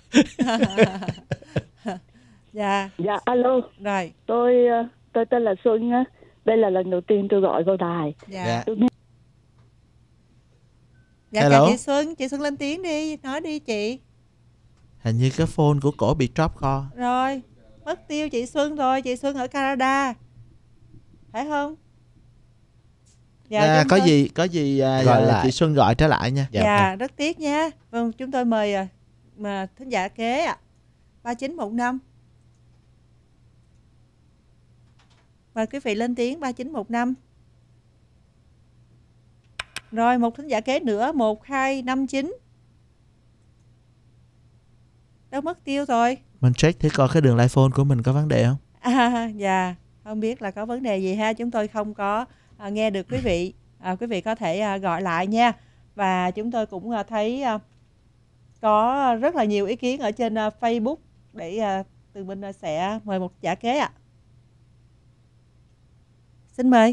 S3: Dạ.
S16: Dạ alo.
S3: Rồi.
S16: Tôi tôi tên là Xuân á. Đây là lần đầu tiên tôi gọi vào đài.
S3: Dạ.
S16: Tôi...
S3: Dạ chào chị Xuân, chị Xuân lên tiếng đi, nói đi chị.
S4: Hình như cái phone của cổ bị drop call.
S3: Rồi, mất tiêu chị Xuân rồi, chị Xuân ở Canada. Phải không?
S4: Dạ, à, có tôi... gì có gì à, gọi lại. Chị Xuân gọi trở lại nha.
S3: Dạ, dạ rất tiếc nha. Vâng, chúng tôi mời mà thính giả kế ạ. À. ba chín một năm. Mời quý vị lên tiếng ba chín một năm. Rồi một thính giả kế nữa một hai năm chín. Đâu mất tiêu rồi.
S4: Mình check thử coi cái đường line phone của mình có vấn đề không.
S3: À, dạ, không biết là có vấn đề gì ha. Chúng tôi không có À, nghe được quý vị, à, quý vị có thể à, gọi lại nha. Và chúng tôi cũng à, thấy à, có rất là nhiều ý kiến ở trên à, Facebook để à, Tường Minh à, sẽ mời một giả kế ạ. À. Xin mời.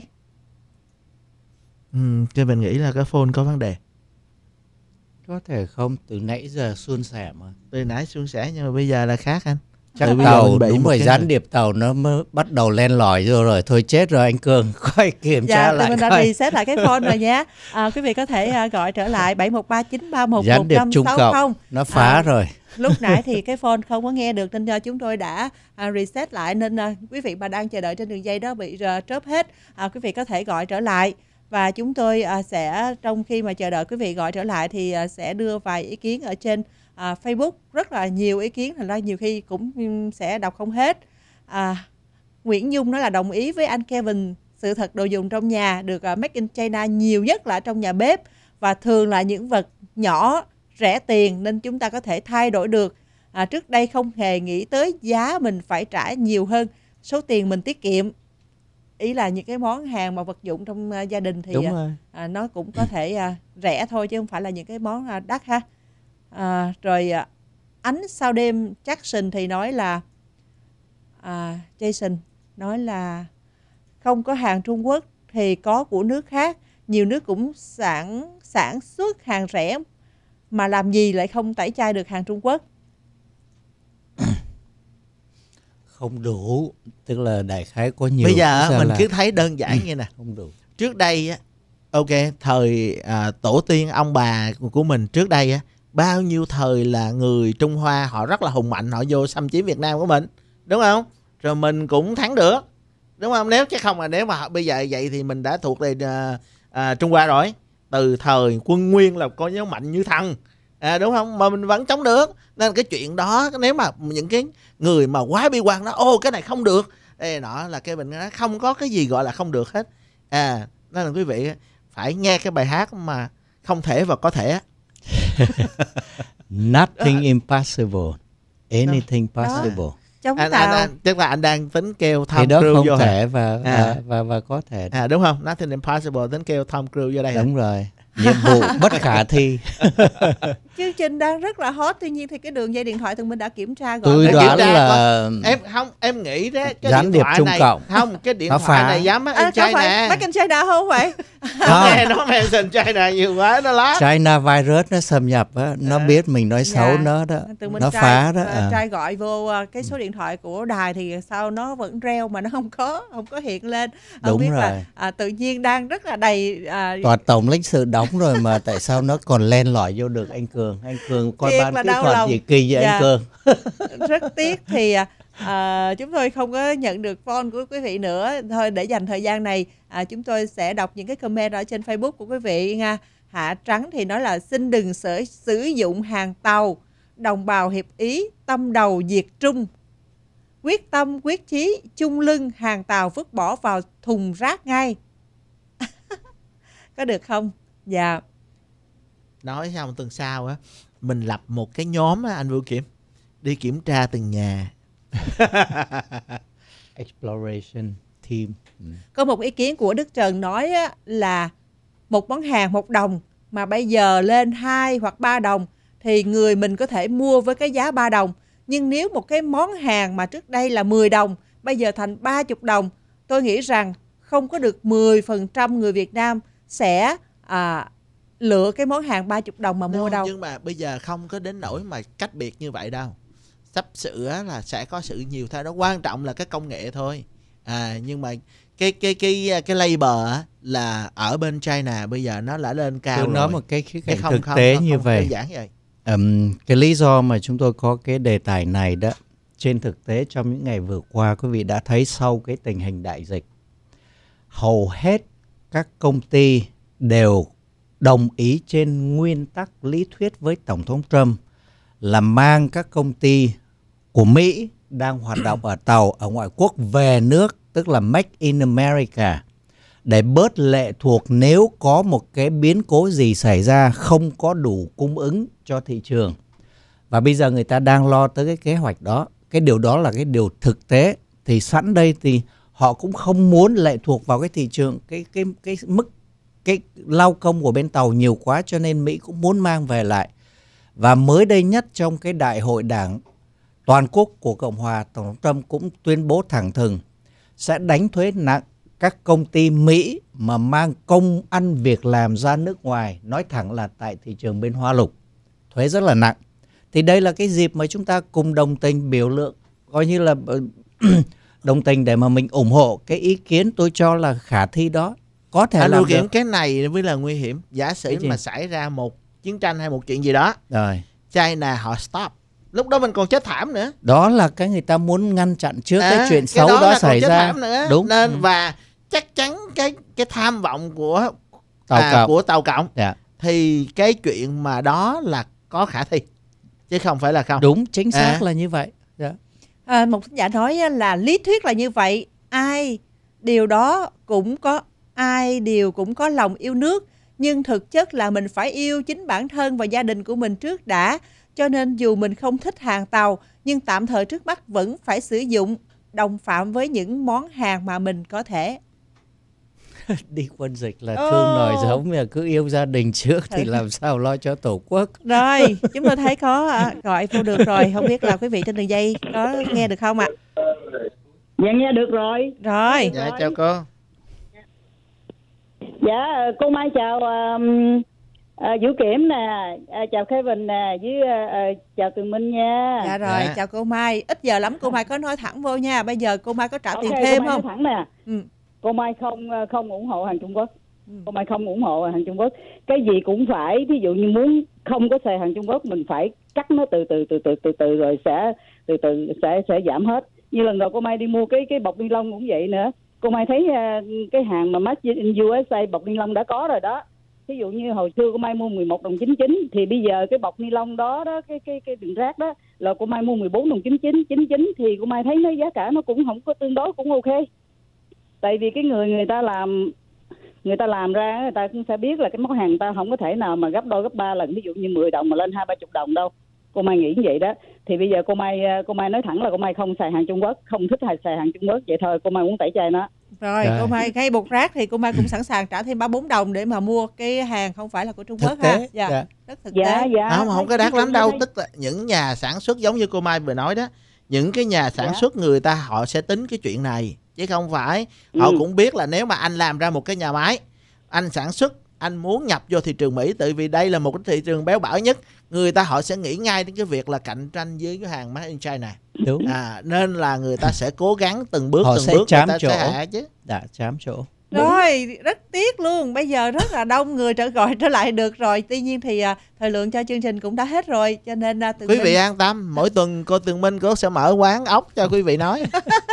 S4: Ừ, cho mình nghĩ là cái phone có vấn đề.
S5: Có thể không, từ nãy giờ suôn sẻ mà.
S4: Từ nãy suôn sẻ nhưng mà bây giờ là khác anh.
S5: Chắc tàu đúng rồi, gián điệp tàu nó mới bắt đầu len lỏi rồi rồi thôi chết rồi anh Cường, coi kiểm
S3: dạ,
S5: tra lại.
S3: Dạ, mình đã reset lại cái phone rồi nhé. À, quý vị có thể uh, gọi trở lại bảy một ba chín ba một một năm sáu không.
S5: Nó phá à, rồi.
S3: Lúc nãy thì cái phone không có nghe được nên uh, chúng tôi đã uh, reset lại nên uh, quý vị mà đang chờ đợi trên đường dây đó bị uh, trớp hết. Uh, quý vị có thể gọi trở lại và chúng tôi uh, sẽ trong khi mà chờ đợi quý vị gọi trở lại thì uh, sẽ đưa vài ý kiến ở trên À, Facebook, rất là nhiều ý kiến, thành ra nhiều khi cũng sẽ đọc không hết. à, Nguyễn Dung nói là đồng ý với anh Kevin, sự thật đồ dùng trong nhà được uh, Make in China nhiều nhất là trong nhà bếp và thường là những vật nhỏ rẻ tiền nên chúng ta có thể thay đổi được. à, Trước đây không hề nghĩ tới giá mình phải trả nhiều hơn số tiền mình tiết kiệm. Ý là những cái món hàng mà vật dụng trong uh, gia đình thì uh, uh, nó cũng có thể uh, rẻ thôi chứ không phải là những cái món uh, đắt ha. À, rồi à, ánh sau đêm Jackson thì nói là à, Jason nói là không có hàng Trung Quốc thì có của nước khác, nhiều nước cũng sản sản xuất hàng rẻ mà làm gì lại không tẩy chay được hàng Trung Quốc.
S5: Không đủ, tức là đại khái có nhiều.
S4: Bây giờ mình
S5: là...
S4: cứ thấy đơn giản như nè.
S5: Không đủ.
S4: Trước đây á, ok, thời à, tổ tiên ông bà của mình trước đây á, bao nhiêu thời là người Trung Hoa họ rất là hùng mạnh, họ vô xâm chiếm Việt Nam của mình, đúng không? Rồi mình cũng thắng được, đúng không? Nếu chứ không là nếu mà bây giờ vậy thì mình đã thuộc về à, à, Trung Hoa rồi. Từ thời quân Nguyên là coi như mạnh như thần, à, đúng không? Mà mình vẫn chống được. Nên cái chuyện đó nếu mà những cái người mà quá bi quan đó, ô cái này không được, đây nọ, là cái mình nói không có cái gì gọi là không được hết. À, nên là quý vị phải nghe cái bài hát mà không thể và có thể.
S5: Nothing impossible, anything possible.
S3: Chống
S4: anh,
S3: tàu.
S4: anh, anh, tức là anh đang tính kêu Tom
S5: Thì đó
S4: Cruise
S5: không
S4: vô
S5: thể
S4: hả?
S5: và,
S4: à.
S5: và, và và có thể.
S4: À đúng không? Nothing impossible, tính kêu Tom Cruise vô đây hả?
S5: Đúng rồi. Nhiệm vụ bất khả thi.
S3: Chương trình đang rất là hot, tuy nhiên thì cái đường dây điện thoại tụi mình đã kiểm tra rồi.
S5: Tôi đoán là
S4: con. em không em nghĩ đó cái
S5: gián
S4: điện
S5: điệp
S4: thoại
S5: Trung
S4: này
S5: Cộng.
S4: không, cái điện
S5: Nó
S4: thoại
S5: phá.
S4: này dám Made in
S3: À, có phải
S4: China.
S3: Made in China không vậy?
S4: Nghe nó Made in China nhiều quá nó lát.
S5: China virus nó xâm nhập á, nó
S4: À.
S5: biết mình nói xấu
S3: Dạ.
S5: nó đó,
S3: Tụi mình
S5: nó
S3: trai,
S5: phá đó.
S3: à,
S5: À.
S3: trai gọi vô à, cái số điện thoại của đài thì sao nó vẫn reo mà nó không có không có hiện lên. Không
S5: Đúng
S3: biết
S5: rồi.
S3: là à, tự nhiên đang rất là đầy à,
S5: Tòa tổng lãnh sự đóng rồi mà tại sao nó còn len lỏi vô được anh Cường? Anh Cường coi
S3: Thiệt
S5: ban
S3: là
S5: kỹ
S3: đau
S5: thuật
S3: lòng.
S5: gì kỳ vậy
S3: Dạ.
S5: anh Cường?
S3: Rất tiếc thì à, à, chúng tôi không có nhận được phone của quý vị nữa. Thôi để dành thời gian này à, chúng tôi sẽ đọc những cái comment ở trên Facebook của quý vị nha. Hạ Trắng thì nói là xin đừng sử, sử dụng hàng tàu, đồng bào hiệp ý, tâm đầu diệt Trung. Quyết tâm, quyết chí, chung lưng, hàng tàu vứt bỏ vào thùng rác ngay. Có được không? Dạ.
S4: Nói xong tuần sau á, mình lập một cái nhóm á, anh Vũ Kiểm, đi kiểm tra từng nhà.
S5: Exploration team. Ừ.
S3: Có một ý kiến của Đức Trần nói á, là một món hàng một đồng mà bây giờ lên hai hoặc ba đồng thì người mình có thể mua với cái giá ba đồng. Nhưng nếu một cái món hàng mà trước đây là mười đồng, bây giờ thành ba mươi đồng, tôi nghĩ rằng không có được mười phần trăm người Việt Nam sẽ à, lựa cái món hàng ba mươi đồng mà mua
S4: No,
S3: đâu.
S4: nhưng mà bây giờ không có đến nỗi mà cách biệt như vậy đâu. Sắp sửa là sẽ có sự nhiều thay đổi, quan trọng là cái công nghệ thôi. À, nhưng mà cái cái cái cái label á, là ở bên China bây giờ nó đã lên cao
S5: Tôi
S4: rồi.
S5: nói một cái khía cạnh
S4: không,
S5: thực
S4: không,
S5: tế
S4: không,
S5: như
S4: không
S5: vậy.
S4: đơn giản vậy.
S5: Um, cái lý do mà chúng tôi có cái đề tài này đó, trên thực tế trong những ngày vừa qua quý vị đã thấy sau cái tình hình đại dịch, hầu hết các công ty đều đồng ý trên nguyên tắc lý thuyết với Tổng thống Trump là mang các công ty của Mỹ đang hoạt động ở tàu ở ngoại quốc về nước, tức là Make in America, để bớt lệ thuộc nếu có một cái biến cố gì xảy ra không có đủ cung ứng cho thị trường. Và bây giờ người ta đang lo tới cái kế hoạch đó. Cái điều đó là cái điều thực tế. Thì sẵn đây thì họ cũng không muốn lệ thuộc vào cái thị trường, cái cái cái mức cái lao công của bên tàu nhiều quá, cho nên Mỹ cũng muốn mang về lại. Và mới đây nhất trong cái đại hội đảng toàn quốc của Cộng hòa, Tổng thống Trump cũng tuyên bố thẳng thừng sẽ đánh thuế nặng các công ty Mỹ mà mang công ăn việc làm ra nước ngoài, nói thẳng là tại thị trường bên Hoa Lục, thuế rất là nặng. Thì đây là cái dịp mà chúng ta cùng đồng tình biểu lượng, coi như là đồng tình để mà mình ủng hộ cái ý kiến tôi cho là khả thi đó. Có thể
S4: anh
S5: làm
S4: điều kiện
S5: được.
S4: cái này mới là nguy hiểm. Giả sử mà xảy ra một chiến tranh hay một chuyện gì đó,
S5: rồi
S4: China họ stop, lúc đó mình còn chết thảm nữa.
S5: Đó là cái người ta muốn ngăn chặn trước
S4: à,
S5: cái chuyện
S4: cái
S5: xấu
S4: đó,
S5: đó
S4: là
S5: xảy
S4: còn chết
S5: ra.
S4: thảm nữa.
S5: Đúng.
S4: Nên
S5: ừ.
S4: và chắc chắn cái cái tham vọng của
S5: Tàu
S4: à,
S5: Cộng.
S4: của Tàu Cộng
S5: Dạ.
S4: thì cái chuyện mà đó là có khả thi chứ không phải là không.
S5: Đúng, chính xác
S4: à.
S5: là như vậy. Dạ.
S3: À, một thính giả nói là lý thuyết là như vậy, ai điều đó cũng có, ai điều cũng có lòng yêu nước, nhưng thực chất là mình phải yêu chính bản thân và gia đình của mình trước đã. Cho nên dù mình không thích hàng tàu, nhưng tạm thời trước mắt vẫn phải sử dụng, đồng phạm với những món hàng mà mình có thể.
S5: Đi quân dịch là
S3: Oh.
S5: thương nòi giống, mà cứ yêu gia đình trước thì làm sao lo cho tổ quốc.
S3: Rồi, chúng tôi thấy có à, gọi vô được rồi. Không biết là quý vị trên đường dây có nghe được không ạ?
S17: Dạ nghe được rồi.
S3: Rồi.
S4: Dạ chào cô.
S17: Dạ cô Mai chào um, uh, Vũ Kiểm nè, uh, chào Kevin nè, với uh, uh, chào Tường Minh nha.
S3: Dạ rồi,
S4: Dạ.
S3: chào cô Mai. Ít giờ lắm cô Mai có nói thẳng vô nha. Bây giờ cô Mai có trả
S17: Ok,
S3: tiền
S17: cô
S3: thêm
S17: Mai
S3: không?
S17: nói thẳng nè.
S3: Ừ.
S17: Cô Mai không không ủng hộ hàng Trung Quốc. Cô Mai không ủng hộ hàng Trung Quốc. Cái gì cũng phải, ví dụ như muốn không có xài hàng Trung Quốc, mình phải cắt nó từ từ từ từ từ từ rồi sẽ từ từ sẽ sẽ giảm hết. Như lần đầu cô Mai đi mua cái cái bọc ni lông cũng vậy nữa. Cô Mai thấy uh, cái hàng mà Made in u ét a bọc ni lông đã có rồi đó. Ví dụ như hồi xưa cô Mai mua mười một đồng chín mươi chín thì bây giờ cái bọc ni lông đó đó cái cái cái đựng rác đó là cô Mai mua mười bốn đồng chín chín chín chín thì cô Mai thấy nó giá cả nó cũng không có tương đối, cũng ok. Tại vì cái người người ta làm người ta làm ra người ta cũng sẽ biết là cái món hàng người ta không có thể nào mà gấp đôi gấp ba lần, ví dụ như mười đồng mà lên hai ba chục đồng đâu. Cô Mai nghĩ như vậy đó. Thì bây giờ cô Mai cô Mai nói thẳng là cô Mai không xài hàng Trung Quốc, không thích xài hàng Trung Quốc, vậy thôi cô Mai muốn tẩy chay nó.
S3: Rồi,
S5: Rồi.
S3: cô Mai ngay bột rác thì cô Mai cũng sẵn sàng trả thêm ba bốn đồng để mà mua cái hàng không phải là của Trung Quốc
S5: Thực tế,
S3: ha. Dạ.
S5: dạ.
S3: Rất thực
S17: Dạ,
S3: tế.
S17: dạ.
S4: Không, không có đắt lắm
S17: Ví dụ
S4: đâu.
S17: như
S4: Tức là những nhà sản xuất giống như cô Mai vừa nói đó, những cái nhà sản
S17: Dạ.
S4: xuất người ta họ sẽ tính cái chuyện này, chứ không phải họ
S17: Ừ.
S4: cũng biết là nếu mà anh làm ra một cái nhà máy, anh sản xuất, anh muốn nhập vô thị trường Mỹ, tại vì đây là một cái thị trường béo bở nhất, người ta họ sẽ nghĩ ngay đến cái việc là cạnh tranh với cái hàng Made in China.
S5: Đúng.
S4: À, nên là người ta sẽ cố gắng từng bước
S5: Họ
S4: từng
S5: sẽ
S4: bước
S5: chám
S4: người ta
S5: chỗ.
S4: sẽ hạ chứ.
S5: Đã chám chỗ.
S3: Rồi, rất tiếc luôn. Bây giờ rất là đông người trở gọi trở lại được rồi. Tuy nhiên thì à, thời lượng cho chương trình cũng đã hết rồi, cho nên à, Tường
S4: Quý vị
S3: Minh...
S4: an tâm, mỗi tuần cô Tường Minh cô sẽ mở quán ốc cho quý vị nói.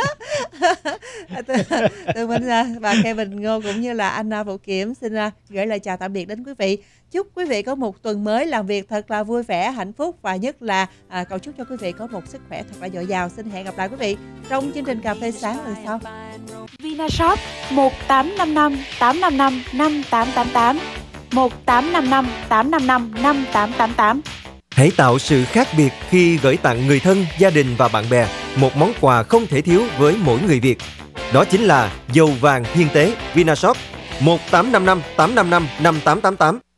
S3: Tường Minh à, và Kevin Ngô cũng như là anh à, Vũ Kiểm xin à, gửi lời chào tạm biệt đến quý vị. Chúc quý vị có một tuần mới làm việc thật là vui vẻ, hạnh phúc và nhất là à, cầu chúc cho quý vị có một sức khỏe thật là dồi dào. Xin hẹn gặp lại quý vị trong chương trình Cà phê sáng lần sau.
S2: Vinashop một tám năm năm tám năm năm năm tám tám tám, một tám năm năm tám năm năm năm tám tám tám.
S18: Hãy tạo sự khác biệt khi gửi tặng người thân, gia đình và bạn bè một món quà không thể thiếu với mỗi người Việt. Đó chính là dầu vàng hiên tế Vinashop một tám năm năm tám năm năm năm tám tám tám.